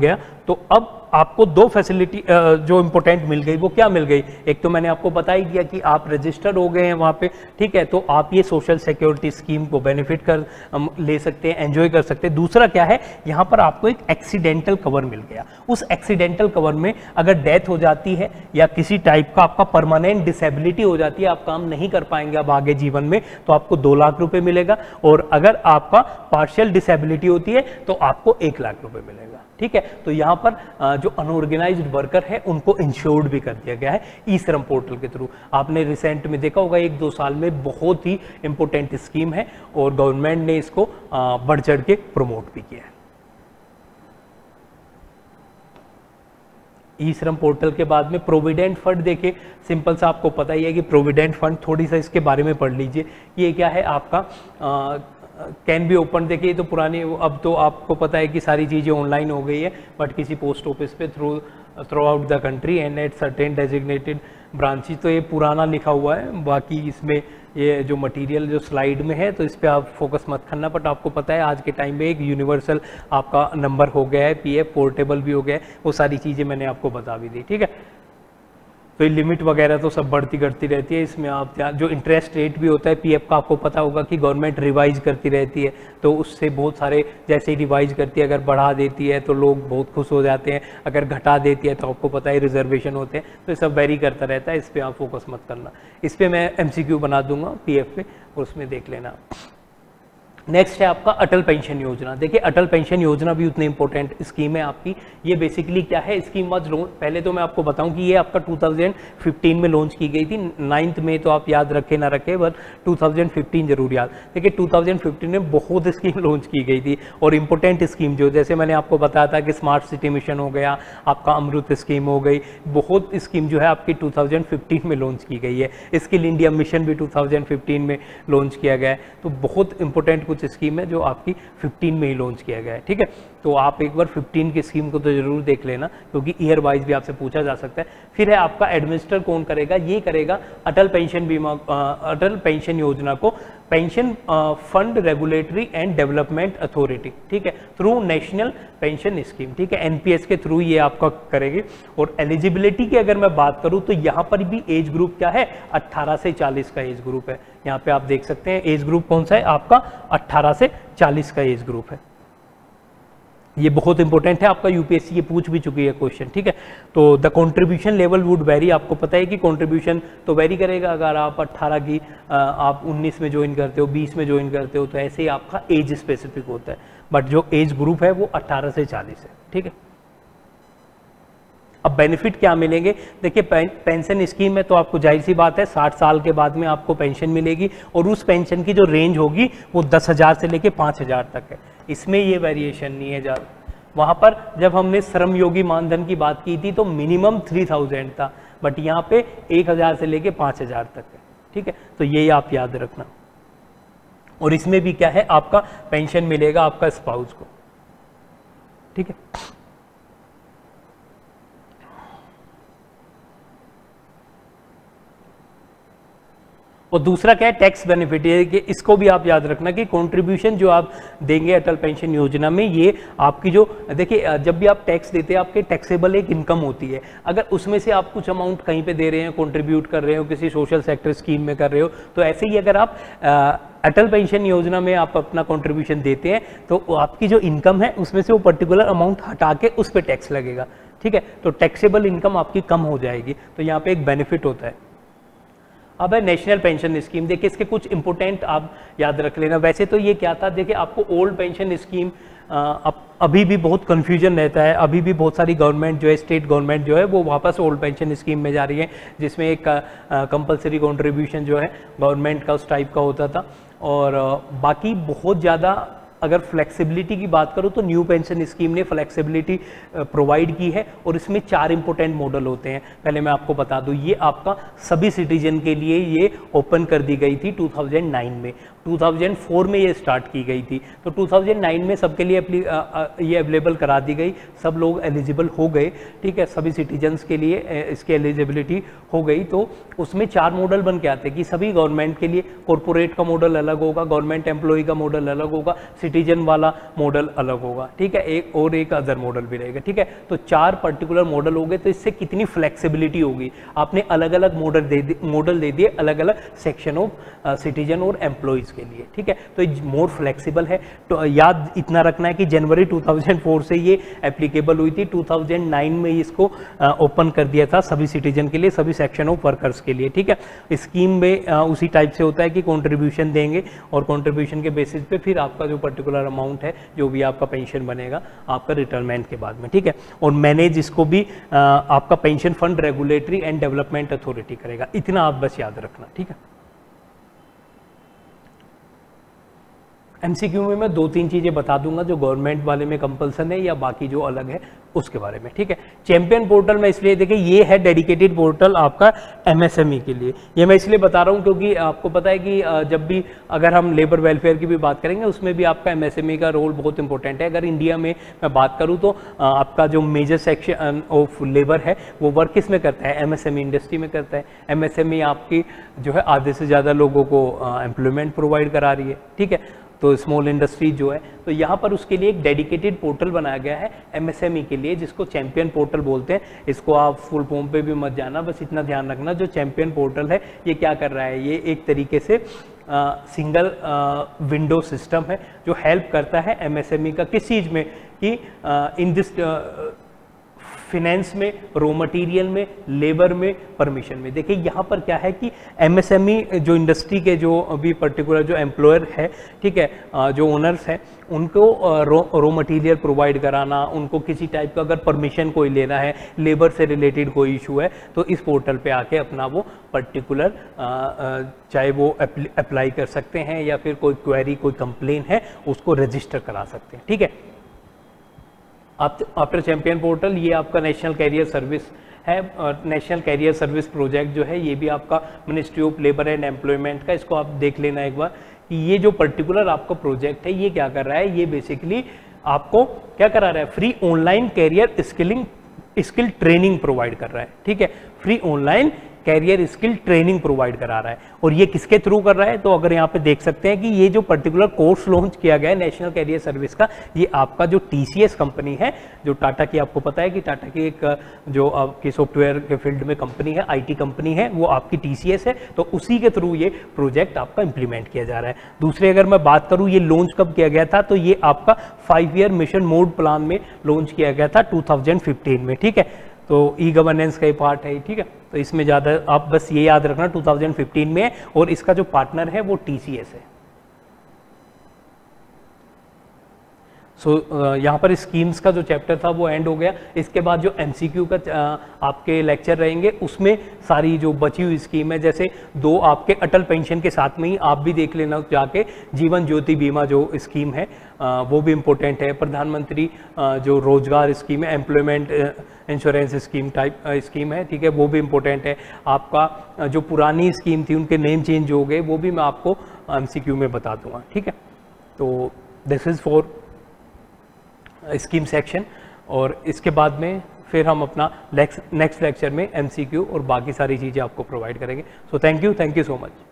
तो अब आपको दो फैसिलिटी जो इंपॉर्टेंट मिल गई वो क्या मिल गई, एक तो मैंने आपको बता ही दिया कि आप रजिस्टर्ड हो गए हैं वहाँ पे, ठीक है, तो आप ये सोशल सिक्योरिटी स्कीम को बेनिफिट कर ले सकते हैं, एंजॉय कर सकते हैं। दूसरा क्या है, यहाँ पर आपको एक एक्सीडेंटल कवर मिल गया। उस एक्सीडेंटल कवर में अगर डेथ हो जाती है या किसी टाइप का आपका परमानेंट डिसेबिलिटी हो जाती है, आप काम नहीं कर पाएंगे अब आगे जीवन में, तो आपको दो लाख रुपए मिलेगा, और अगर आपका पार्शियल डिसेबिलिटी होती है तो आपको एक लाख रुपए मिलेगा, ठीक है। तो यहाँ पर जो अनऑर्गेनाइज्ड वर्कर है उनको इंश्योर्ड भी कर दिया गया है ई श्रम पोर्टल के थ्रू। आपने रिसेंट में देखा होगा एक दो साल में बहुत ही इंपॉर्टेंट स्कीम है और गवर्नमेंट ने इसको बढ़ चढ़ के प्रमोट भी किया है। ई श्रम पोर्टल के बाद में प्रोविडेंट फंड, देखिए सिंपल सा आपको पता ही है कि प्रोविडेंट फंड, थोड़ी सा इसके बारे में पढ़ लीजिए। ये क्या है आपका कैन बी ओपन, देखिए तो पुरानी, अब तो आपको पता है कि सारी चीज़ें ऑनलाइन हो गई है, बट किसी पोस्ट ऑफिस पे through throughout the country and at certain designated branches, तो ये पुराना लिखा हुआ है। बाकी इसमें ये जो मटेरियल जो स्लाइड में है तो इस पर आप फोकस मत करना, बट आपको पता है आज के टाइम में एक यूनिवर्सल आपका नंबर हो गया है, पीएफ पोर्टेबल भी हो गया है, वो सारी चीज़ें मैंने आपको बता भी दी, ठीक है। तो ये लिमिट वगैरह तो सब बढ़ती करती रहती है। इसमें आप जो इंटरेस्ट रेट भी होता है पीएफ का, आपको पता होगा कि गवर्नमेंट रिवाइज करती रहती है, तो उससे बहुत सारे, जैसे ही रिवाइज करती है, अगर बढ़ा देती है तो लोग बहुत खुश हो जाते हैं, अगर घटा देती है तो आपको पता है रिजर्वेशन होते हैं, तो ये सब वेरी करता रहता है। इस पर आप फोकस मत करना, इस पर मैं एमसीक्यू बना दूंगा पीएफ पे, और उसमें देख लेना। नेक्स्ट है आपका अटल पेंशन योजना। देखिए अटल पेंशन योजना भी उतनी इंपॉर्टेंट स्कीम है आपकी। ये बेसिकली क्या है, स्कीम वाज लॉन्च, पहले तो मैं आपको बताऊं कि ये आपका टू थाउजेंड फिफ्टीन में लॉन्च की गई थी, नाइन्थ में, तो आप याद रखे ना रखे, बट टू थाउजेंड फिफ्टीन जरूर याद। देखिए टू थाउजेंड फिफ्टीन में बहुत स्कीम लॉन्च की गई थी, और इंपॉर्टेंट स्कीम जो, जैसे मैंने आपको बताया था कि स्मार्ट सिटी मिशन हो गया, आपका अमृत स्कीम हो गई, बहुत स्कीम जो है आपकी टू थाउजेंड फिफ्टीन में लॉन्च की गई है। स्किल इंडिया मिशन भी टू थाउजेंड फिफ्टीन में लॉन्च किया गया है। तो बहुत इंपॉर्टेंट कुछ स्कीम है जो आपकी फिफ्टीन में ही लॉन्च किया गया है, ठीक है। तो आप एक बार फिफ्टीन की स्कीम को तो जरूर देख लेना, क्योंकि ईयर वाइज भी आपसे पूछा जा सकता है। फिर है आपका एडमिनिस्टर कौन करेगा, ये करेगा अटल पेंशन बीमा, अटल पेंशन योजना को pension fund regulatory and development authority, ठीक है, थ्रू नेशनल पेंशन स्कीम, ठीक है, एनपीएस के थ्रू ये आपका करेगी। और एलिजिबिलिटी की अगर मैं बात करूं तो यहाँ पर भी एज ग्रुप क्या है, अट्ठारह से चालीस का एज ग्रुप है। यहाँ पे आप देख सकते हैं एज ग्रुप कौन सा है आपका, अट्ठारह से चालीस का एज ग्रुप है। ये बहुत इंपॉर्टेंट है, आपका यूपीएससी ये पूछ भी चुकी है क्वेश्चन, ठीक है। तो the contribution level would vary, आपको पता है कि कंट्रीब्यूशन तो वेरी करेगा, अगर आप अट्ठारह की आप उन्नीस में ज्वाइन करते हो, बीस में ज्वाइन करते हो, तो ऐसे ही आपका एज स्पेसिफिक होता है, बट जो एज ग्रुप है वो अट्ठारह से चालीस है, ठीक है। अब बेनिफिट क्या मिलेंगे, देखिए पेंशन स्कीम में तो आपको जाहिर सी बात है साठ साल के बाद में आपको पेंशन मिलेगी, और उस पेंशन की जो रेंज होगी वो दस हजार से लेके पाँच हजार तक है। इसमें ये वेरिएशन नहीं है। जब वहाँ पर जब हमने श्रम योगी मानधन की बात की थी तो मिनिमम थ्री थाउजेंड था, बट यहाँ पे एक हजार से लेके पाँच हजार तक है, ठीक है। तो ये आप याद रखना। और इसमें भी क्या है, आपका पेंशन मिलेगा आपका स्पाउस को, ठीक है। और दूसरा क्या है, टैक्स बेनिफिट, है कि इसको भी आप याद रखना कि कंट्रीब्यूशन जो आप देंगे अटल पेंशन योजना में, ये आपकी जो, देखिए जब भी आप टैक्स देते हैं आपके टैक्सेबल एक इनकम होती है, अगर उसमें से आप कुछ अमाउंट कहीं पे दे रहे हैं, कंट्रीब्यूट कर रहे हो, किसी सोशल सेक्टर स्कीम में कर रहे हो, तो ऐसे ही अगर आप आ, अटल पेंशन योजना में आप अपना कंट्रीब्यूशन देते हैं तो आपकी जो इनकम है उसमें से वो पर्टिकुलर अमाउंट हटा के उस पर टैक्स लगेगा, ठीक है। तो टैक्सेबल इनकम आपकी कम हो जाएगी, तो यहाँ पे एक बेनिफिट होता है। अब है नेशनल पेंशन स्कीम, देखिए इसके कुछ इंपॉर्टेंट आप याद रख लेना। वैसे तो ये क्या था, देखिए आपको ओल्ड पेंशन स्कीम अब अभी भी बहुत कंफ्यूजन रहता है, अभी भी बहुत सारी गवर्नमेंट जो है, स्टेट गवर्नमेंट जो है वो वापस ओल्ड पेंशन स्कीम में जा रही है, जिसमें एक कंपलसरी कंट्रीब्यूशन जो है गवर्नमेंट का उस टाइप का होता था। और uh, बाकी बहुत ज़्यादा अगर फ्लेक्सिबिलिटी की बात करूं तो न्यू पेंशन स्कीम ने फ्लेक्सिबिलिटी प्रोवाइड की है, और इसमें चार इंपॉर्टेंट मॉडल होते हैं। पहले मैं आपको बता दूं, ये आपका सभी सिटीजन के लिए ये ओपन कर दी गई थी टू थाउजेंड नाइन में, टू थाउजेंड फोर में ये स्टार्ट की गई थी, तो टू थाउजेंड नाइन में सबके लिए ये अवेलेबल करा दी गई, सब लोग एलिजिबल हो गए, ठीक है, सभी सिटीजन्स के लिए इसकी एलिजिबिलिटी हो गई। तो उसमें चार मॉडल बन के आते हैं कि सभी गवर्नमेंट के लिए, कॉरपोरेट का मॉडल अलग होगा, गवर्नमेंट एम्प्लॉय का मॉडल अलग होगा, सिटीजन वाला मॉडल अलग होगा, ठीक है, एक और एक अदर मॉडल भी रहेगा, ठीक है। तो चार पर्टिकुलर मॉडल हो गए, तो इससे कितनी फ्लेक्सिबिलिटी होगी, आपने अलग अलग मॉडल दे दिए मॉडल दे दिए अलग अलग सेक्शन ऑफ सिटीजन और एम्प्लॉयज़ के लिए, ठीक है। तो ये मोर फ्लेक्सिबल है। तो याद इतना रखना है कि जनवरी टू थाउजेंड फोर से ये एप्लीकेबल हुई थी, टू थाउजेंड नाइन में इसको ओपन कर दिया था सभी सिटीजन के लिए, सभी सेक्शन ऑफ वर्कर्स के लिए, ठीक है। स्कीम में आ, उसी टाइप से होता है कि कंट्रीब्यूशन देंगे और कंट्रीब्यूशन के बेसिस पे फिर आपका जो पर्टिकुलर अमाउंट है, जो भी आपका पेंशन बनेगा आपका रिटायरमेंट के बाद में, ठीक है। और मैनेज इसको भी आ, आपका pension fund regulatory and development authority करेगा, इतना आप बस याद रखना, ठीक है। एमसीक्यू में मैं दो तीन चीज़ें बता दूंगा जो गवर्नमेंट वाले में कंपल्सन है या बाकी जो अलग है उसके बारे में, ठीक है। चैंपियन पोर्टल में इसलिए देखिए ये है डेडिकेटेड पोर्टल आपका एमएसएमई के लिए। ये मैं इसलिए बता रहा हूँ क्योंकि आपको पता है कि जब भी अगर हम लेबर वेलफेयर की भी बात करेंगे उसमें भी आपका एमएसएमई का रोल बहुत इंपॉर्टेंट है। अगर इंडिया में मैं बात करूँ तो आपका जो मेजर सेक्शन ऑफ लेबर है वो वर्क किस में करता है, एमएसएमई इंडस्ट्री में करता है। एमएसएमई आपकी जो है आधे से ज़्यादा लोगों को एम्प्लॉयमेंट प्रोवाइड करा रही है, ठीक है। तो स्मॉल इंडस्ट्री जो है, तो यहाँ पर उसके लिए एक डेडिकेटेड पोर्टल बनाया गया है एमएसएमई के लिए, जिसको चैंपियन पोर्टल बोलते हैं। इसको आप फुल फॉर्म पे भी मत जाना, बस इतना ध्यान रखना जो चैंपियन पोर्टल है ये क्या कर रहा है, ये एक तरीके से आ, सिंगल विंडो सिस्टम है जो हेल्प करता है एमएसएमई का किस चीज़ में कि इन दिस फिनेंस में, रॉ मटेरियल में, लेबर में, परमिशन में। देखिए यहाँ पर क्या है कि एमएसएमई जो इंडस्ट्री के जो अभी पर्टिकुलर जो एम्प्लॉयर है, ठीक है, जो ओनर्स हैं उनको रॉ मटेरियल प्रोवाइड कराना, उनको किसी टाइप का अगर परमिशन कोई लेना है, लेबर से रिलेटेड कोई इशू है तो इस पोर्टल पे आके अपना वो पर्टिकुलर चाहे वो अप्लाई कर सकते हैं या फिर कोई क्वेरी, कोई कंप्लेन है उसको रजिस्टर करा सकते हैं, ठीक है। आफ्टर चैंपियन पोर्टल ये आपका नेशनल कैरियर सर्विस है, और नेशनल कैरियर सर्विस प्रोजेक्ट जो है ये भी आपका ministry of labour and employment का, इसको आप देख लेना एक बार कि ये जो पर्टिकुलर आपका प्रोजेक्ट है ये क्या कर रहा है, ये बेसिकली आपको क्या करा रहा है, free online career skilling skill training provide कर रहा है, ठीक है। Free online career skill training provide करा रहा है और ये किसके थ्रू कर रहा है, तो अगर यहाँ पे देख सकते हैं कि ये जो पर्टिकुलर कोर्स लॉन्च किया गया है नेशनल कैरियर सर्विस का, ये आपका जो टीसीएस कंपनी है, जो टाटा की, आपको पता है कि टाटा की एक जो आपकी सॉफ्टवेयर के फील्ड में कंपनी है, आईटी कंपनी है, वो आपकी टीसीएस है, तो उसी के थ्रू ये प्रोजेक्ट आपका इंप्लीमेंट किया जा रहा है। दूसरे अगर मैं बात करूँ ये लॉन्च कब किया गया था, तो ये आपका five year mission mode plan में लॉन्च किया गया था टू थाउजेंड फिफ्टीन में, ठीक है। तो ई गवर्नेंस का ही पार्ट है, ठीक है। तो इसमें ज़्यादा आप बस ये याद रखना टू थाउजेंड फिफ्टीन में है और इसका जो पार्टनर है वो टीसीएस है। सो so, यहाँ पर स्कीम्स का जो चैप्टर था वो एंड हो गया। इसके बाद जो एमसीक्यू का आपके लेक्चर रहेंगे उसमें सारी जो बची हुई स्कीम है, जैसे दो आपके अटल पेंशन के साथ में ही आप भी देख लेना जाके जीवन ज्योति बीमा जो स्कीम है वो भी इम्पोर्टेंट है। प्रधानमंत्री जो रोजगार स्कीम है, employment insurance scheme type scheme है, ठीक है, वो भी इम्पोर्टेंट है। आपका जो पुरानी स्कीम थी उनके नेम चेंज हो गए, वो भी मैं आपको एमसीक्यू में बता दूंगा, ठीक है। तो this is for scheme section और इसके बाद में फिर हम अपना नेक्स्ट नेक्स्ट लेक्चर में एमसीक्यू और बाकी सारी चीज़ें आपको प्रोवाइड करेंगे। So thank you thank you so much.